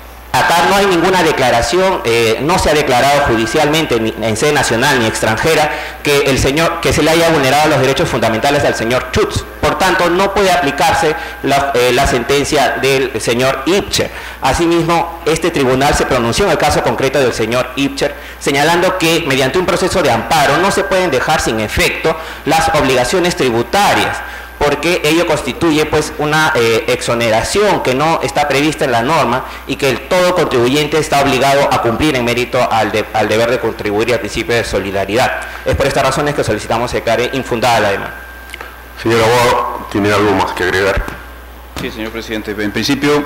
[SPEAKER 11] Acá no hay ninguna declaración, eh, no se ha declarado judicialmente ni en sede nacional ni extranjera que el señor, que se le haya vulnerado los derechos fundamentales al señor Schutz. Por tanto, no puede aplicarse la, eh, la sentencia del señor Ibcher. Asimismo, este tribunal se pronunció en el caso concreto del señor Ibcher, señalando que mediante un proceso de amparo no se pueden dejar sin efecto las obligaciones tributarias, porque ello constituye pues una eh, exoneración que no está prevista en la norma y que el, todo contribuyente está obligado a cumplir en mérito al, de, al deber de contribuir y al principio de solidaridad. Es por estas razones que solicitamos se declare infundada la demanda.
[SPEAKER 3] Señor abogado, ¿tiene algo más que agregar?
[SPEAKER 10] Sí, señor presidente. En principio,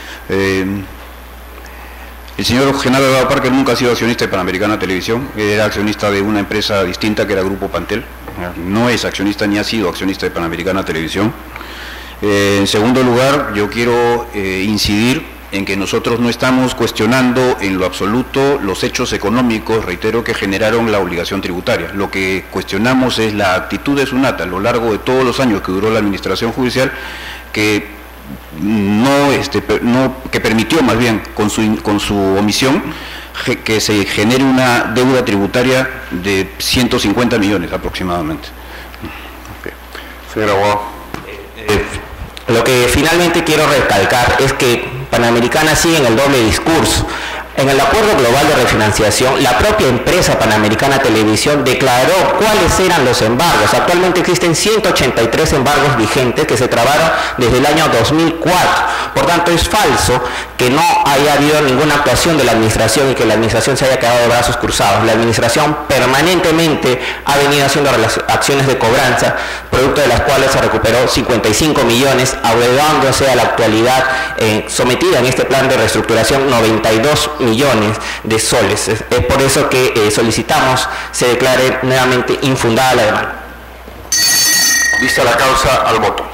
[SPEAKER 10] eh, el señor Genaro Delgado Parker nunca ha sido accionista de Panamericana Televisión, era accionista de una empresa distinta que era Grupo Pantel. No es accionista ni ha sido accionista de Panamericana Televisión. Eh, en segundo lugar, yo quiero eh, incidir en que nosotros no estamos cuestionando en lo absoluto los hechos económicos, reitero, que generaron la obligación tributaria. Lo que cuestionamos es la actitud de SUNAT a lo largo de todos los años que duró la administración judicial, que no, este, no que permitió más bien con su, con su omisión que se genere una deuda tributaria de ciento cincuenta millones aproximadamente.
[SPEAKER 3] Okay. Señor abogado.
[SPEAKER 11] Eh, eh, lo que finalmente quiero recalcar es que Panamericana sigue en el doble discurso. En el acuerdo global de refinanciación, la propia empresa Panamericana Televisión declaró cuáles eran los embargos. Actualmente existen ciento ochenta y tres embargos vigentes que se trabaron desde el año dos mil cuatro. Por tanto, es falso que no haya habido ninguna actuación de la administración y que la administración se haya quedado de brazos cruzados. La administración permanentemente ha venido haciendo acciones de cobranza, producto de las cuales se recuperó cincuenta y cinco millones, agregándose a la actualidad eh, sometida en este plan de reestructuración noventa y dos millones de soles. Es, es por eso que eh, solicitamos se declare nuevamente infundada la demanda.
[SPEAKER 3] Vista la causa, al voto.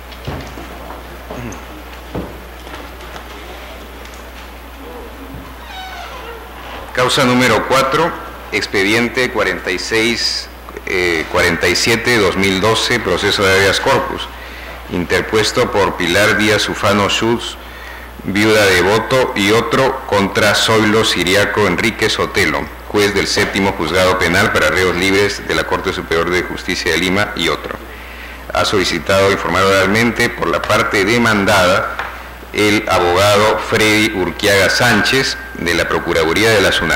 [SPEAKER 4] Causa número cuatro, expediente cuarenta y seis cuarenta y siete dos mil doce, proceso de habeas corpus, interpuesto por Pilar Díaz Ufano Schultz, viuda de Voto, y otro contra Zoilo Siriaco Enríquez Otelo, juez del séptimo juzgado penal para reos libres de la Corte Superior de Justicia de Lima, y otro. Ha solicitado informar oralmente por la parte demandada el abogado Freddy Urquiaga Sánchez, de la Procuraduría de la SUNAT.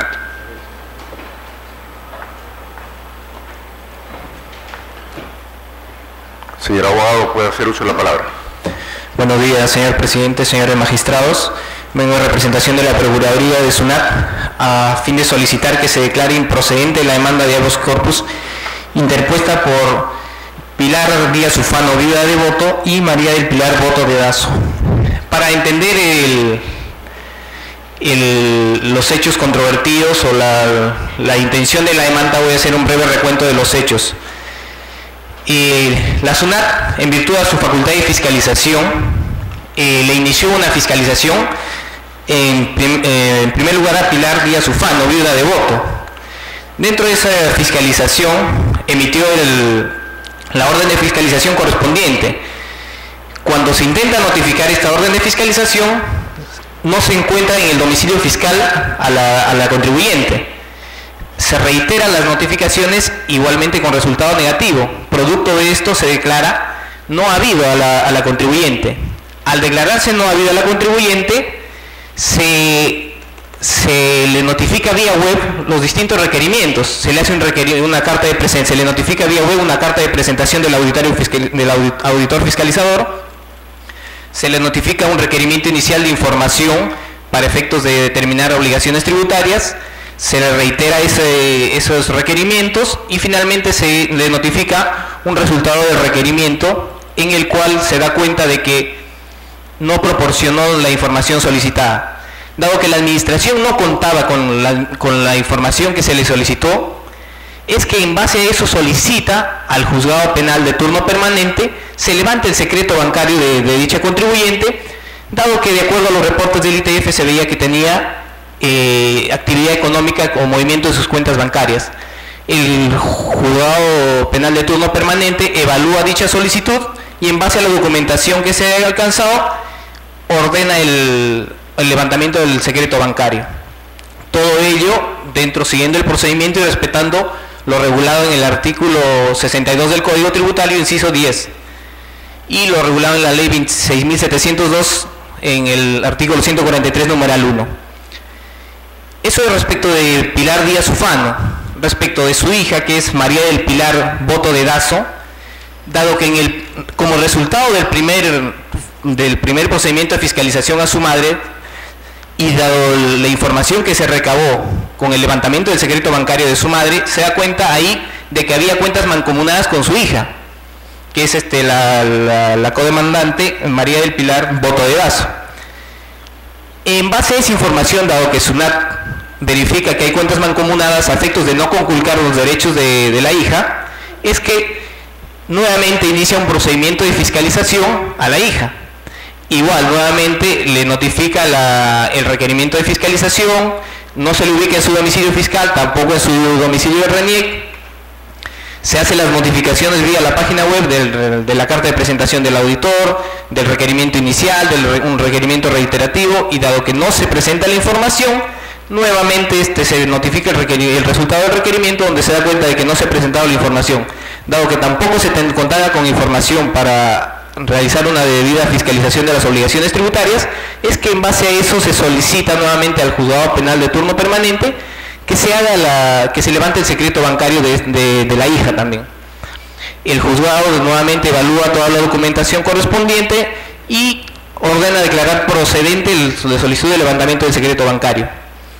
[SPEAKER 3] Señor abogado, puede hacer uso de la palabra.
[SPEAKER 12] Buenos días, señor presidente, señores magistrados. Vengo en representación de la Procuraduría de SUNAT a fin de solicitar que se declare improcedente la demanda de habeas corpus interpuesta por Pilar Díaz Ufano, viuda de Voto, y María del Pilar Voto de Dazo. Para entender el, el, los hechos controvertidos o la, la intención de la demanda, voy a hacer un breve recuento de los hechos. Eh, la SUNAT, en virtud de su facultad de fiscalización, eh, le inició una fiscalización en, prim, eh, en primer lugar a Pilar Díaz Ufano, viuda de Voto. Dentro de esa fiscalización emitió el, la orden de fiscalización correspondiente. Cuando se intenta notificar esta orden de fiscalización, no se encuentra en el domicilio fiscal a la, a la contribuyente. Se reiteran las notificaciones igualmente con resultado negativo. Producto de esto se declara no habido a la, a la contribuyente. Al declararse no habido a la contribuyente, se, se le notifica vía web los distintos requerimientos. Se le hace un requer, una carta de presencia, se le notifica vía web una carta de presentación del, auditorio fiscal, del auditor fiscalizador. Se le notifica un requerimiento inicial de información para efectos de determinar obligaciones tributarias. Se le reitera ese, esos requerimientos y finalmente se le notifica un resultado del requerimiento en el cual se da cuenta de que no proporcionó la información solicitada. Dado que la administración no contaba con la, con la información que se le solicitó, es que en base a eso solicita al juzgado penal de turno permanente se levante el secreto bancario de, de dicha contribuyente, dado que de acuerdo a los reportes del I T F se veía que tenía Eh, actividad económica o movimiento de sus cuentas bancarias. El juzgado penal de turno permanente evalúa dicha solicitud y en base a la documentación que se haya alcanzado ordena el, el levantamiento del secreto bancario. Todo ello dentro siguiendo el procedimiento y respetando lo regulado en el artículo sesenta y dos del Código Tributario, inciso diez, y lo regulado en la ley veintiséis mil setecientos dos en el artículo ciento cuarenta y tres numeral uno. Eso es respecto de Pilar Díaz Ufano. Respecto de su hija, que es María del Pilar Voto de Dazo, dado que en el, como resultado del primer, del primer procedimiento de fiscalización a su madre, y dado la información que se recabó con el levantamiento del secreto bancario de su madre, se da cuenta ahí de que había cuentas mancomunadas con su hija, que es este, la, la, la codemandante María del Pilar Voto de Dazo. En base a esa información, dado que SUNAT verifica que hay cuentas mancomunadas a efectos de no conculcar los derechos de, de la hija, es que nuevamente inicia un procedimiento de fiscalización a la hija. Igual, nuevamente le notifica la, el requerimiento de fiscalización, no se le ubica en su domicilio fiscal, tampoco en su domicilio de RENIEC. Se hacen las modificaciones vía la página web del, de la carta de presentación del auditor, del requerimiento inicial, de un requerimiento reiterativo, y dado que no se presenta la información, nuevamente este, se notifica el, el resultado del requerimiento, donde se da cuenta de que no se ha presentado la información. Dado que tampoco se contaba con información para realizar una debida fiscalización de las obligaciones tributarias, es que en base a eso se solicita nuevamente al juzgado penal de turno permanente que se haga la, que se levante el secreto bancario de, de, de la hija también. El juzgado nuevamente evalúa toda la documentación correspondiente y ordena declarar procedente la solicitud de levantamiento del secreto bancario.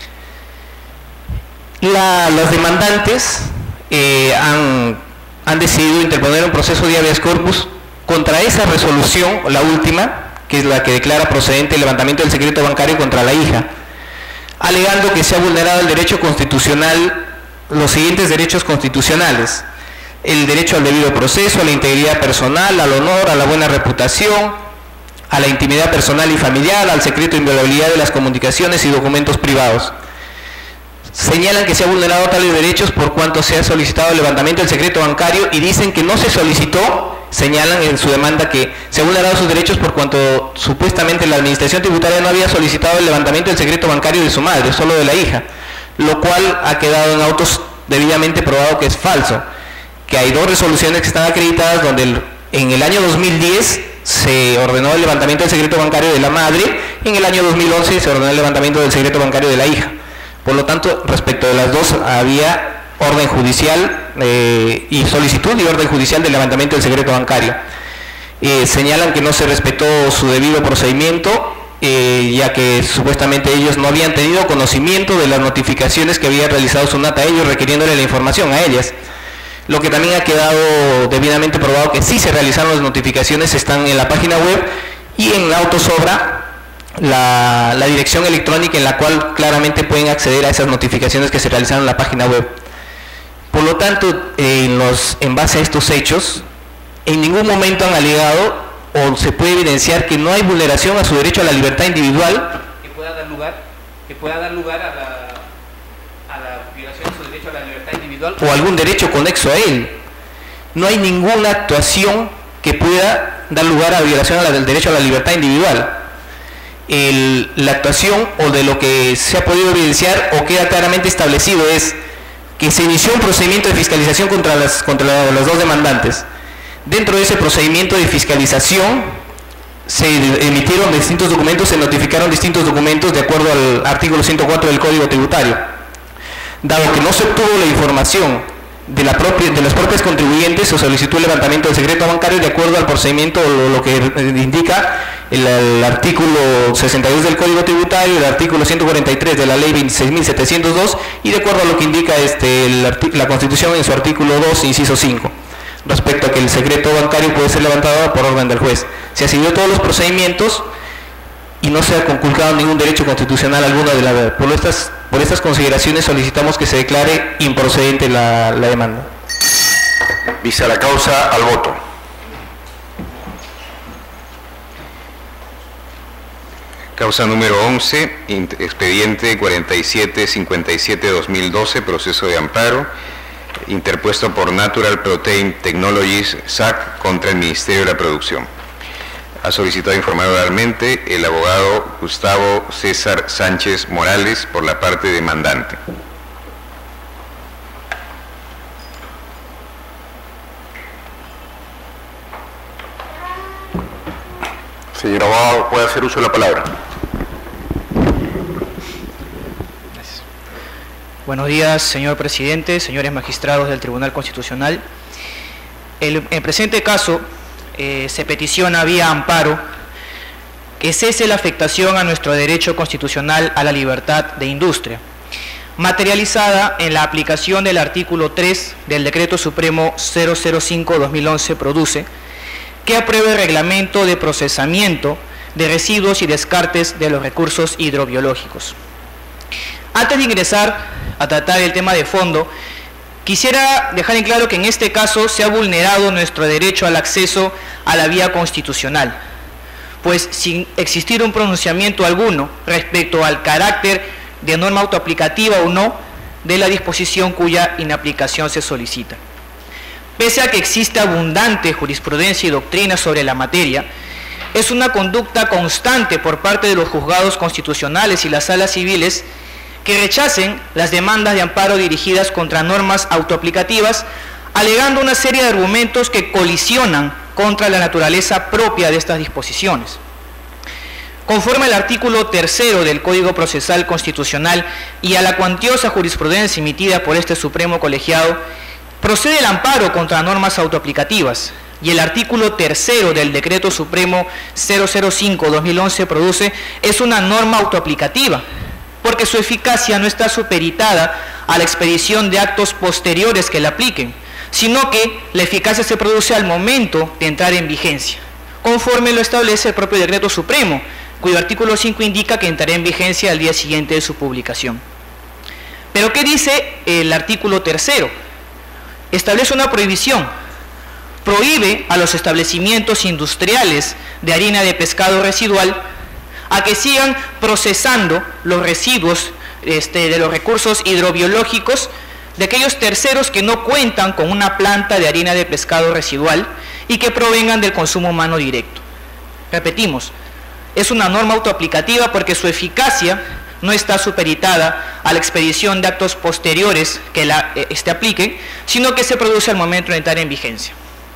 [SPEAKER 12] La, los demandantes eh, han, han decidido interponer un proceso de habeas corpus contra esa resolución, la última, que es la que declara procedente el levantamiento del secreto bancario contra la hija, alegando que se ha vulnerado el derecho constitucional, los siguientes derechos constitucionales: el derecho al debido proceso, a la integridad personal, al honor, a la buena reputación, a la intimidad personal y familiar, al secreto e inviolabilidad de las comunicaciones y documentos privados. Señalan que se ha vulnerado tales derechos por cuanto se ha solicitado el levantamiento del secreto bancario y dicen que no se solicitó, señalan en su demanda que se ha vulnerado sus derechos por cuanto supuestamente la administración tributaria no había solicitado el levantamiento del secreto bancario de su madre, solo de la hija, lo cual ha quedado en autos debidamente probado que es falso, que hay dos resoluciones que están acreditadas donde el, en el año dos mil diez se ordenó el levantamiento del secreto bancario de la madre y en el año dos mil once se ordenó el levantamiento del secreto bancario de la hija. Por lo tanto, respecto de las dos había orden judicial eh, y solicitud y orden judicial de levantamiento del secreto bancario. Eh, señalan que no se respetó su debido procedimiento, eh, ya que supuestamente ellos no habían tenido conocimiento de las notificaciones que había realizado SUNAT a ellos, requiriéndole la información a ellas. Lo que también ha quedado debidamente probado que sí se realizaron las notificaciones, están en la página web y en la autosobra la, la dirección electrónica en la cual claramente pueden acceder a esas notificaciones que se realizaron en la página web. Por lo tanto, en, los, en base a estos hechos, en ningún momento han alegado o se puede evidenciar que no hay vulneración a su derecho a la libertad individual que pueda dar lugar, que pueda dar lugar a la, a la violación de su derecho a la libertad individual o algún derecho conexo a él. No hay ninguna actuación que pueda dar lugar a la violación del derecho a la libertad individual. El, la actuación o de lo que se ha podido evidenciar o queda claramente establecido es que se inició un procedimiento de fiscalización contra las, contra las dos demandantes. Dentro de ese procedimiento de fiscalización se emitieron distintos documentos, se notificaron distintos documentos de acuerdo al artículo ciento cuatro del Código Tributario. Dado que no se obtuvo la información de, la propia, de los propios contribuyentes, se solicitó el levantamiento del secreto bancario de acuerdo al procedimiento, lo, lo que indica el, el artículo sesenta y dos del Código Tributario, el artículo ciento cuarenta y tres de la Ley veintiséis mil setecientos dos y de acuerdo a lo que indica este, el, la Constitución en su artículo dos, inciso cinco. Respecto a que el secreto bancario puede ser levantado por orden del juez. Se ha seguido todos los procedimientos y no se ha conculcado ningún derecho constitucional alguno de la por estas por estas consideraciones solicitamos que se declare improcedente la, la demanda.
[SPEAKER 3] Vista la causa, al voto.
[SPEAKER 4] Causa número once, expediente cuarenta y siete cincuenta y siete guión dos mil doce, proceso de amparo, interpuesto por Natural Protein Technologies, S A C, contra el Ministerio de la Producción. Ha solicitado informar oralmente el abogado Gustavo César Sánchez Morales por la parte demandante.
[SPEAKER 3] Señor abogado, puede hacer uso de la palabra.
[SPEAKER 13] Gracias. Buenos días, señor presidente, señores magistrados del Tribunal Constitucional. El, en el presente caso, Eh, se peticiona vía amparo que cese la afectación a nuestro derecho constitucional a la libertad de industria, materializada en la aplicación del artículo tres del Decreto Supremo cero cero cinco guión dos mil once Produce, que aprueba el reglamento de procesamiento de residuos y descartes de los recursos hidrobiológicos. Antes de ingresar a tratar el tema de fondo, quisiera dejar en claro que en este caso se ha vulnerado nuestro derecho al acceso a la vía constitucional, pues sin existir un pronunciamiento alguno respecto al carácter de norma autoaplicativa o no de la disposición cuya inaplicación se solicita. Pese a que existe abundante jurisprudencia y doctrina sobre la materia, es una conducta constante por parte de los juzgados constitucionales y las salas civiles que rechacen las demandas de amparo dirigidas contra normas autoaplicativas, alegando una serie de argumentos que colisionan contra la naturaleza propia de estas disposiciones. Conforme al artículo tercero del Código Procesal Constitucional y a la cuantiosa jurisprudencia emitida por este Supremo Colegiado, procede el amparo contra normas autoaplicativas, y el artículo tercero del Decreto Supremo cero cero cinco guión dos mil once produce es una norma autoaplicativa, porque su eficacia no está supeditada a la expedición de actos posteriores que la apliquen, sino que la eficacia se produce al momento de entrar en vigencia, conforme lo establece el propio Decreto Supremo, cuyo artículo cinco indica que entrará en vigencia al día siguiente de su publicación. Pero ¿qué dice el artículo tercero? Establece una prohibición. Prohíbe a los establecimientos industriales de harina de pescado residual a que sigan procesando los residuos este, de los recursos hidrobiológicos de aquellos terceros que no cuentan con una planta de harina de pescado residual y que provengan del consumo humano directo. Repetimos, es una norma autoaplicativa porque su eficacia no está supeditada a la expedición de actos posteriores que la este, apliquen, sino que se produce al momento de entrar en vigencia.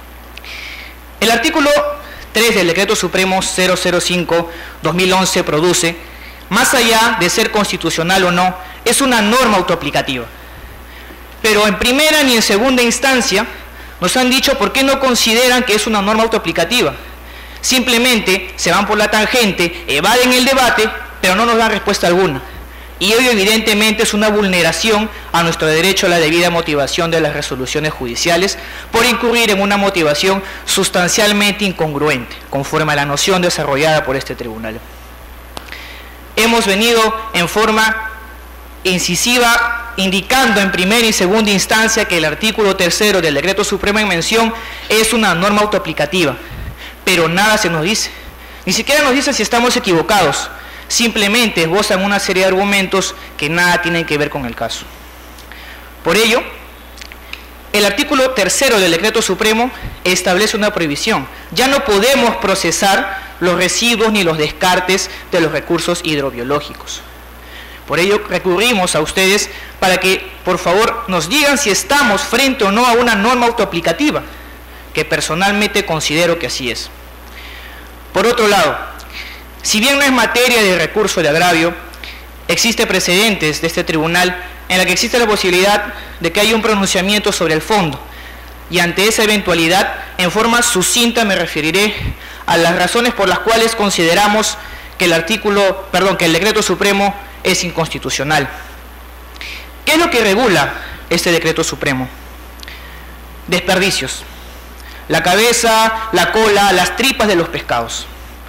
[SPEAKER 13] El artículo tres del Decreto Supremo cero cero cinco guión dos mil once produce, más allá de ser constitucional o no, es una norma autoaplicativa. Pero en primera ni en segunda instancia nos han dicho por qué no consideran que es una norma autoaplicativa. Simplemente se van por la tangente, evaden el debate, pero no nos dan respuesta alguna. Y ello evidentemente es una vulneración a nuestro derecho a la debida motivación de las resoluciones judiciales por incurrir en una motivación sustancialmente incongruente, conforme a la noción desarrollada por este tribunal. Hemos venido en forma incisiva indicando en primera y segunda instancia que el artículo tercero del Decreto Supremo en mención es una norma autoaplicativa, pero nada se nos dice. Ni siquiera nos dice si estamos equivocados. Simplemente esbozan una serie de argumentos que nada tienen que ver con el caso. Por ello, el artículo tercero del Decreto Supremo establece una prohibición. Ya no podemos procesar los residuos ni los descartes de los recursos hidrobiológicos. Por ello, recurrimos a ustedes para que, por favor, nos digan si estamos frente o no a una norma autoaplicativa, que personalmente considero que así es. Por otro lado, si bien no es materia de recurso de agravio, existe precedentes de este tribunal en la que existe la posibilidad de que haya un pronunciamiento sobre el fondo, y ante esa eventualidad, en forma sucinta me referiré a las razones por las cuales consideramos que el artículo, perdón, que el Decreto Supremo es inconstitucional. ¿Qué es lo que regula este Decreto Supremo? Desperdicios. La cabeza, la cola, las tripas de los pescados.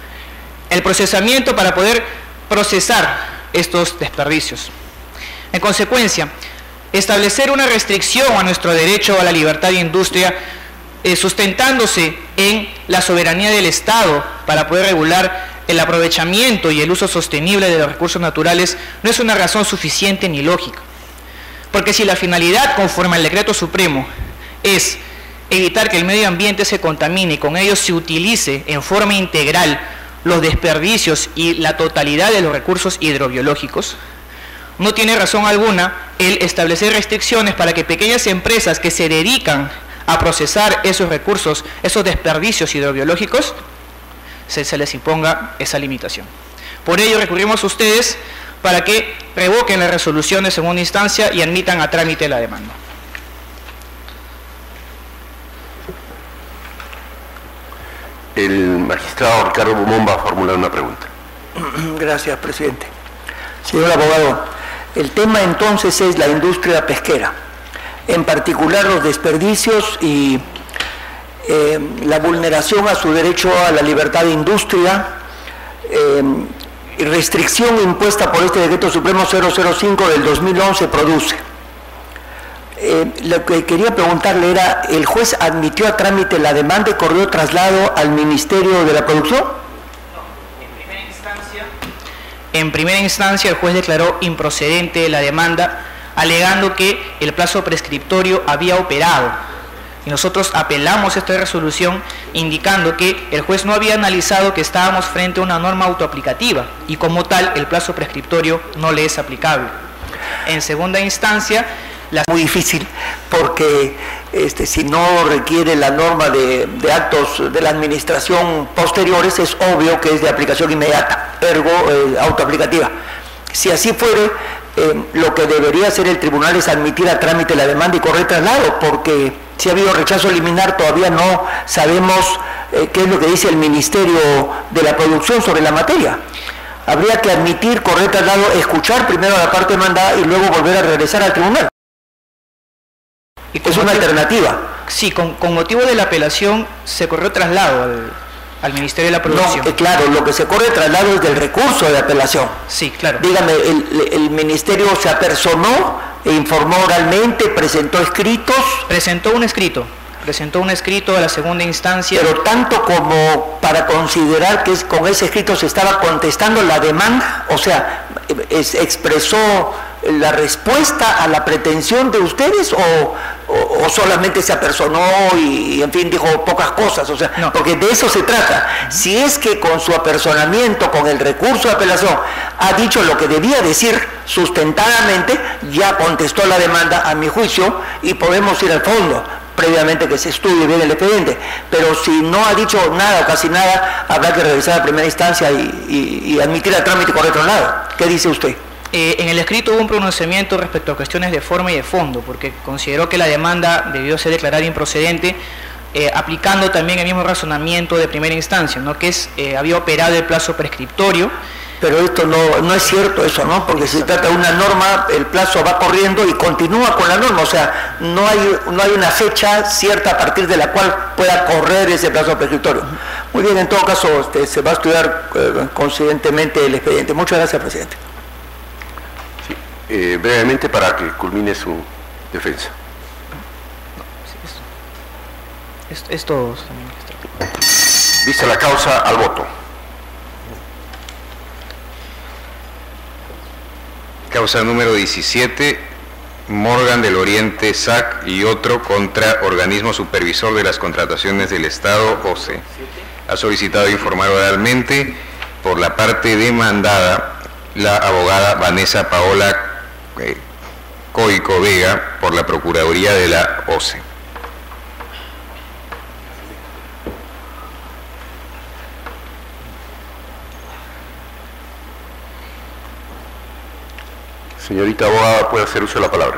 [SPEAKER 13] El procesamiento para poder procesar estos desperdicios. En consecuencia, establecer una restricción a nuestro derecho a la libertad de industria, eh, sustentándose en la soberanía del Estado para poder regular el aprovechamiento y el uso sostenible de los recursos naturales, no es una razón suficiente ni lógica. Porque si la finalidad, conforme al Decreto Supremo, es evitar que el medio ambiente se contamine y con ello se utilice en forma integral los desperdicios y la totalidad de los recursos hidrobiológicos, no tiene razón alguna el establecer restricciones para que pequeñas empresas que se dedican a procesar esos recursos, esos desperdicios hidrobiológicos, se, se les imponga esa limitación. Por ello recurrimos a ustedes para que revoquen la resolución de segunda instancia y admitan a trámite la demanda.
[SPEAKER 3] El magistrado Ricardo Bumón va a formular una pregunta.
[SPEAKER 14] Gracias, presidente. Señor abogado, el tema entonces es la industria pesquera, en particular los desperdicios y eh, la vulneración a su derecho a la libertad de industria, eh, y restricción impuesta por este Decreto Supremo cero cero cinco del dos mil once produce. Eh, lo que quería preguntarle era, ¿el juez admitió a trámite la demanda y corrió traslado al Ministerio de la Producción?
[SPEAKER 13] No, en primera instancia, en primera instancia el juez declaró improcedente la demanda, alegando que el plazo prescriptorio había operado. Y nosotros apelamos esta resolución indicando que el juez no había analizado que estábamos frente a una norma autoaplicativa y como tal el plazo prescriptorio no le es aplicable. En segunda instancia,
[SPEAKER 14] La... Muy difícil porque este, si no requiere la norma de, de actos de la administración posteriores, es obvio que es de aplicación inmediata, ergo eh, autoaplicativa. Si así fuere, eh, lo que debería hacer el tribunal es admitir a trámite la demanda y correr traslado, porque si ha habido rechazo liminar, todavía no sabemos eh, qué es lo que dice el Ministerio de la Producción sobre la materia. Habría que admitir, correr traslado, escuchar primero a la parte demandada y luego volver a regresar al tribunal.
[SPEAKER 13] Y
[SPEAKER 14] es una
[SPEAKER 13] motivo,
[SPEAKER 14] alternativa.
[SPEAKER 13] Sí, con, con motivo de la apelación se corrió traslado al, al Ministerio de la Producción.
[SPEAKER 14] No, eh, claro, lo que se corre traslado es del recurso de apelación.
[SPEAKER 13] Sí, claro.
[SPEAKER 14] Dígame, el, el Ministerio se apersonó, e informó oralmente, presentó escritos.
[SPEAKER 13] Presentó un escrito. Presentó un escrito a la segunda instancia.
[SPEAKER 14] Pero tanto como para considerar que es, con ese escrito se estaba contestando la demanda, o sea, es, expresó la respuesta a la pretensión de ustedes o, o, o solamente se apersonó y, y en fin dijo pocas cosas, o sea, no. Porque de eso se trata. Si es que con su apersonamiento, con el recurso de apelación, ha dicho lo que debía decir sustentadamente, ya contestó la demanda a mi juicio y podemos ir al fondo, previamente que se estudie bien el expediente. Pero si no ha dicho nada o casi nada, habrá que regresar a primera instancia y, y, y admitir el trámite por otro lado. ¿Qué dice usted?
[SPEAKER 13] Eh, en el escrito hubo un pronunciamiento respecto a cuestiones de forma y de fondo, porque consideró que la demanda debió ser declarada improcedente, eh, aplicando también el mismo razonamiento de primera instancia, ¿no? Que es, eh, había operado el plazo prescriptorio.
[SPEAKER 14] Pero esto no, no es cierto eso, ¿no? Porque si se trata de una norma, el plazo va corriendo y continúa con la norma, o sea, no hay, no hay una fecha cierta a partir de la cual pueda correr ese plazo prescriptorio. Muy bien, en todo caso, este, se va a estudiar eh, conscientemente el expediente. Muchas gracias, presidente.
[SPEAKER 3] Sí, eh, brevemente para que culmine su defensa.
[SPEAKER 13] Esto, esto, esto.
[SPEAKER 3] Vista la causa, al voto.
[SPEAKER 4] Causa número diecisiete, Morgan del Oriente S A C y otro contra Organismo Supervisor de las Contrataciones del Estado, O C E. Ha solicitado informar oralmente por la parte demandada la abogada Vanessa Paola eh, Coico Vega por la Procuraduría de la O C E.
[SPEAKER 3] Señorita abogada, puede hacer uso de la palabra.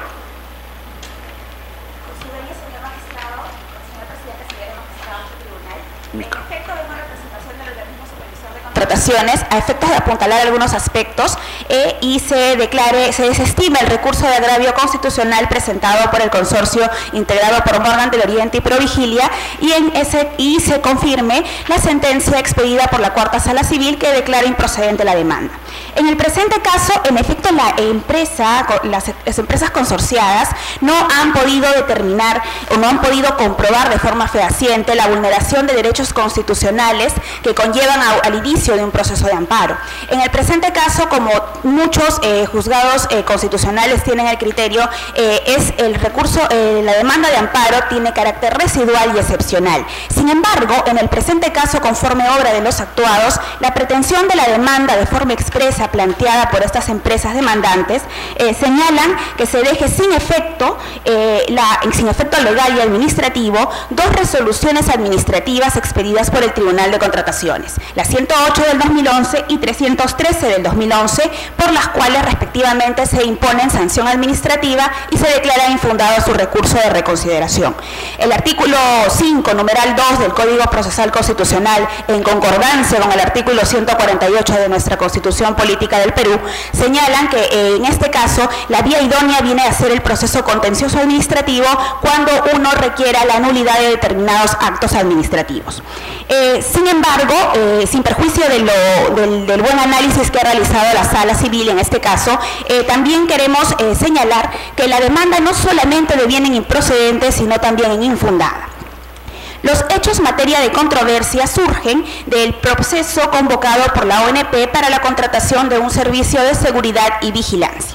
[SPEAKER 2] Contrataciones a efectos de apuntalar algunos aspectos eh, y se declare, se desestima el recurso de agravio constitucional presentado por el consorcio integrado por Morgan del Oriente y Provigilia y, en ese, y se confirme la sentencia expedida por la Cuarta Sala Civil que declara improcedente la demanda. En el presente caso, en efecto, la empresa, las, las empresas consorciadas no han podido determinar o no han podido comprobar de forma fehaciente la vulneración de derechos constitucionales que conllevan a, al inicio de un proceso de amparo. En el presente caso, como muchos eh, juzgados eh, constitucionales tienen el criterio, eh, es el recurso, eh, la demanda de amparo tiene carácter residual y excepcional. Sin embargo, en el presente caso, conforme obra de los actuados, la pretensión de la demanda de forma expresa planteada por estas empresas demandantes eh, señalan que se deje sin efecto, eh, la, sin efecto legal y administrativo dos resoluciones administrativas expedidas por el Tribunal de Contrataciones, la ciento ocho del dos mil once y trescientos trece del dos mil once, por las cuales respectivamente se imponen sanción administrativa y se declara infundado su recurso de reconsideración. El artículo cinco, numeral dos del Código Procesal Constitucional, en concordancia con el artículo ciento cuarenta y ocho de nuestra Constitución Política del Perú, señalan que eh, en este caso la vía idónea viene a ser el proceso contencioso administrativo cuando uno requiera la nulidad de determinados actos administrativos. Eh, sin embargo, eh, sin perjuicio de lo, del, del buen análisis que ha realizado la Sala Civil en este caso, eh, también queremos eh, señalar que la demanda no solamente deviene en improcedente, sino también en infundada. Los hechos materia de controversia surgen del proceso convocado por la O N P para la contratación de un servicio de seguridad y vigilancia.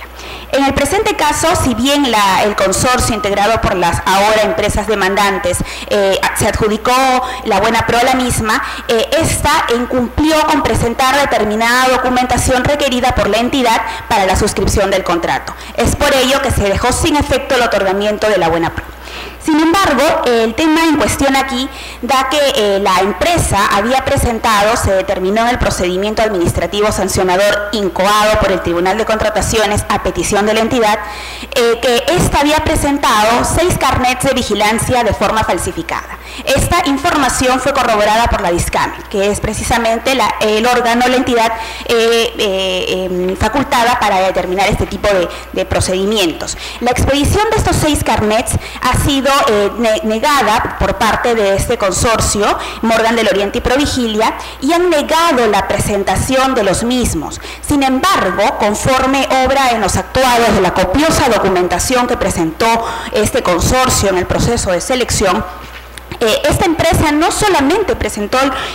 [SPEAKER 2] En el presente caso, si bien la, el consorcio integrado por las ahora empresas demandantes eh, se adjudicó la buena pro a la misma, eh, esta incumplió con presentar determinada documentación requerida por la entidad para la suscripción del contrato. Es por ello que se dejó sin efecto el otorgamiento de la buena pro. Sin embargo, el tema en cuestión aquí da que eh, la empresa había presentado, se determinó en el procedimiento administrativo sancionador incoado por el Tribunal de Contrataciones a petición de la entidad, eh, que ésta había presentado seis carnets de vigilancia de forma falsificada. Esta información fue corroborada por la DISCAMEL, que es precisamente la, el órgano, la entidad eh, eh, eh, facultada para determinar este tipo de, de procedimientos. La expedición de estos seis carnets ha sido eh, ne negada por parte de este consorcio, Morgan del Oriente y Provigilia, y han negado la presentación de los mismos. Sin embargo, conforme obra en los actuados de la copiosa documentación que presentó este consorcio en el proceso de selección, Eh, esta empresa no solamente presentó,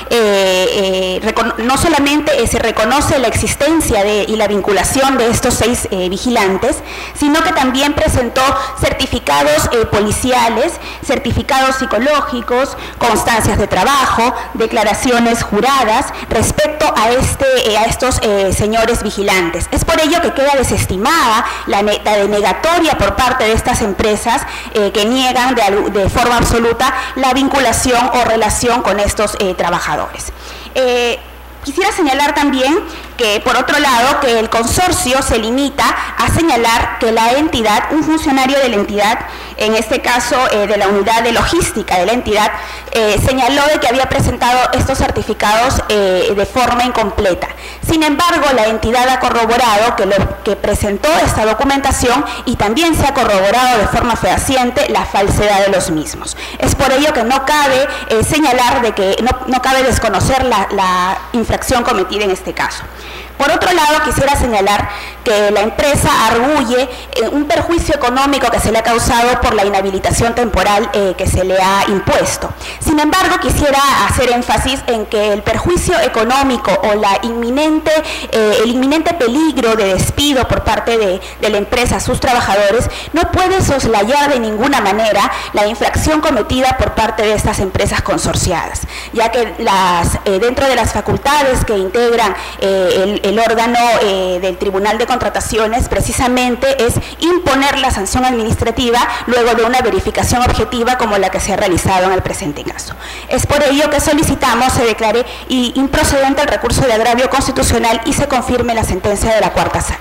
[SPEAKER 2] eh, eh, no solamente eh, se reconoce la existencia de, y la vinculación de estos seis eh, vigilantes, sino que también presentó certificados eh, policiales, certificados psicológicos, constancias de trabajo, declaraciones juradas respecto a, este, eh, a estos eh, señores vigilantes. Es por ello que queda desestimada la, la denegatoria por parte de estas empresas eh, que niegan de, de forma absoluta la vinculación o relación con estos eh, trabajadores. Eh, Quisiera señalar también que, por otro lado, que el consorcio se limita a señalar que la entidad, un funcionario de la entidad, en este caso eh, de la unidad de logística de la entidad, eh, señaló de que había presentado estos certificados eh, de forma incompleta. Sin embargo, la entidad ha corroborado que, lo, que presentó esta documentación y también se ha corroborado de forma fehaciente la falsedad de los mismos. Es por ello que no cabe eh, señalar de que no, no cabe desconocer la, la infracción cometida en este caso. Por otro lado, quisiera señalar que la empresa arguye eh, un perjuicio económico que se le ha causado por la inhabilitación temporal eh, que se le ha impuesto. Sin embargo, quisiera hacer énfasis en que el perjuicio económico o la inminente, eh, el inminente peligro de despido por parte de, de la empresa a sus trabajadores no puede soslayar de ninguna manera la infracción cometida por parte de estas empresas consorciadas, ya que las, eh, dentro de las facultades que integran eh, el el órgano eh, del Tribunal de Contrataciones precisamente es imponer la sanción administrativa luego de una verificación objetiva como la que se ha realizado en el presente caso. Es por ello que solicitamos se declare improcedente el recurso de agravio constitucional y se confirme la sentencia de la cuarta sala.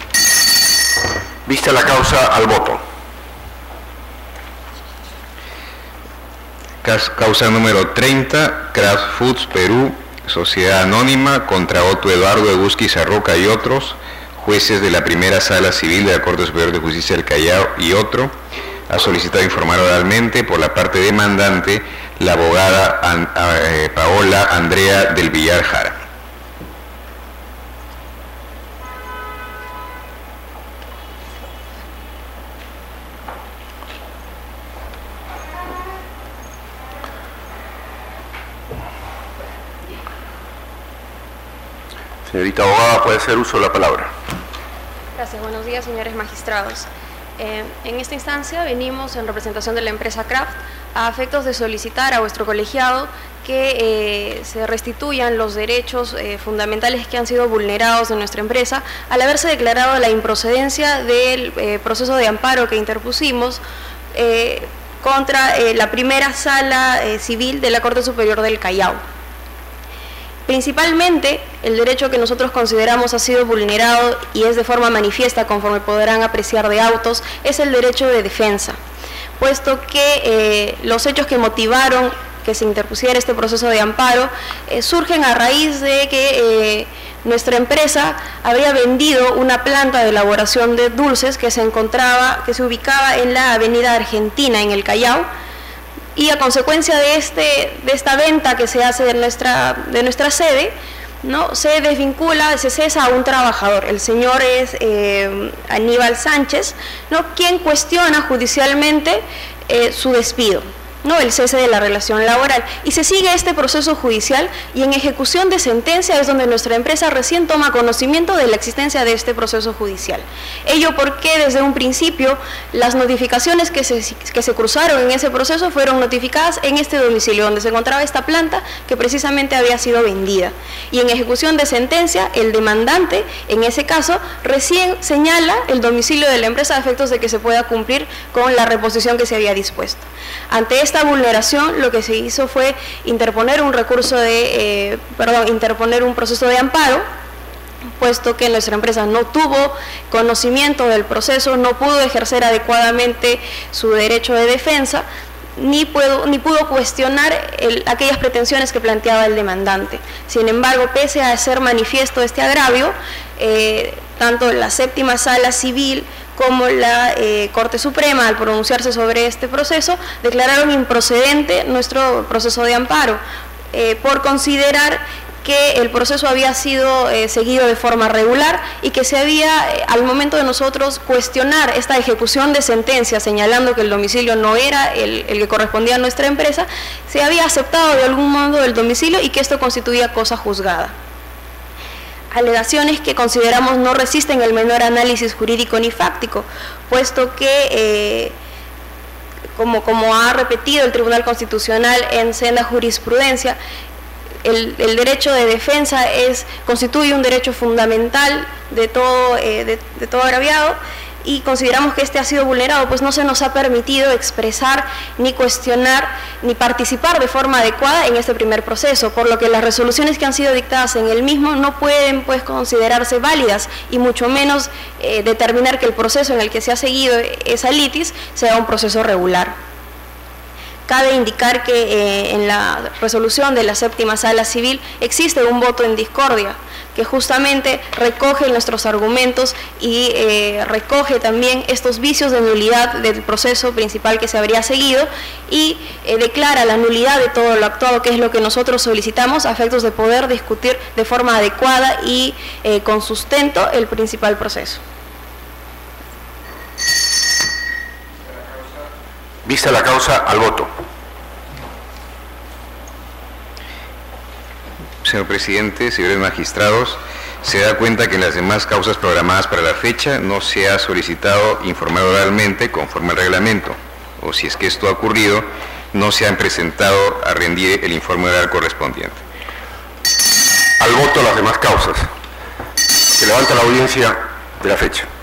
[SPEAKER 3] Vista la causa, al voto.
[SPEAKER 4] Causa número treinta, Kraft Foods Perú, Sociedad Anónima, contra Otto Eduardo Egusquiza Sarroca y otros, jueces de la Primera Sala Civil de la Corte Superior de Justicia del Callao y otro, ha solicitado informar oralmente por la parte demandante la abogada An, eh, Paola Andrea del Villar Jara.
[SPEAKER 3] Señorita abogada, puede hacer uso de la palabra.
[SPEAKER 15] Gracias. Buenos días, señores magistrados. Eh, en esta instancia venimos en representación de la empresa Kraft a efectos de solicitar a vuestro colegiado que eh, se restituyan los derechos eh, fundamentales que han sido vulnerados de nuestra empresa al haberse declarado la improcedencia del eh, proceso de amparo que interpusimos eh, contra eh, la Primera Sala eh, Civil de la Corte Superior del Callao. Principalmente, el derecho que nosotros consideramos ha sido vulnerado y es de forma manifiesta, conforme podrán apreciar de autos, es el derecho de defensa, puesto que eh, los hechos que motivaron que se interpusiera este proceso de amparo eh, surgen a raíz de que eh, nuestra empresa había vendido una planta de elaboración de dulces que se encontraba, que se ubicaba en la avenida Argentina, en el Callao, y a consecuencia de, este, de esta venta que se hace de nuestra, de nuestra sede, ¿no?, se desvincula, se cesa a un trabajador. El señor es eh, Aníbal Sánchez, ¿no?, quien cuestiona judicialmente eh, su despido. no el cese de la relación laboral, y se sigue este proceso judicial, y en ejecución de sentencia es donde nuestra empresa recién toma conocimiento de la existencia de este proceso judicial. Ello porque desde un principio las notificaciones que se, que se cruzaron en ese proceso fueron notificadas en este domicilio donde se encontraba esta planta que precisamente había sido vendida, y en ejecución de sentencia el demandante en ese caso recién señala el domicilio de la empresa a efectos de que se pueda cumplir con la reposición que se había dispuesto. Ante esta vulneración, lo que se hizo fue interponer un recurso de, eh, perdón, interponer un proceso de amparo, puesto que nuestra empresa no tuvo conocimiento del proceso, no pudo ejercer adecuadamente su derecho de defensa, ni, puedo, ni pudo cuestionar el, aquellas pretensiones que planteaba el demandante. Sin embargo, pese a ser manifiesto este agravio, eh, tanto la séptima sala civil como la eh, Corte Suprema, al pronunciarse sobre este proceso, declararon improcedente nuestro proceso de amparo, eh, por considerar que el proceso había sido eh, seguido de forma regular y que se había, eh, al momento de nosotros cuestionar esta ejecución de sentencia, señalando que el domicilio no era el, el que correspondía a nuestra empresa, se había aceptado de algún modo el domicilio y que esto constituía cosa juzgada. Alegaciones que consideramos no resisten el menor análisis jurídico ni fáctico, puesto que, eh, como, como ha repetido el Tribunal Constitucional en senda jurisprudencia, el, el derecho de defensa es, constituye un derecho fundamental de todo, eh, de, de todo agraviado, y consideramos que este ha sido vulnerado, pues no se nos ha permitido expresar, ni cuestionar, ni participar de forma adecuada en este primer proceso, por lo que las resoluciones que han sido dictadas en el mismo no pueden pues considerarse válidas, y mucho menos eh, determinar que el proceso en el que se ha seguido esa litis sea un proceso regular. Cabe indicar que eh, en la resolución de la séptima sala civil existe un voto en discordia, que justamente recoge nuestros argumentos y eh, recoge también estos vicios de nulidad del proceso principal que se habría seguido, y eh, declara la nulidad de todo lo actuado, que es lo que nosotros solicitamos a efectos de poder discutir de forma adecuada y eh, con sustento el principal proceso.
[SPEAKER 3] Vista la causa, al voto.
[SPEAKER 4] Señor presidente, señores magistrados, se da cuenta que en las demás causas programadas para la fecha no se ha solicitado informar oralmente conforme al reglamento, o si es que esto ha ocurrido, no se han presentado a rendir el informe oral correspondiente.
[SPEAKER 3] Al voto las demás causas. Se levanta la audiencia de la fecha.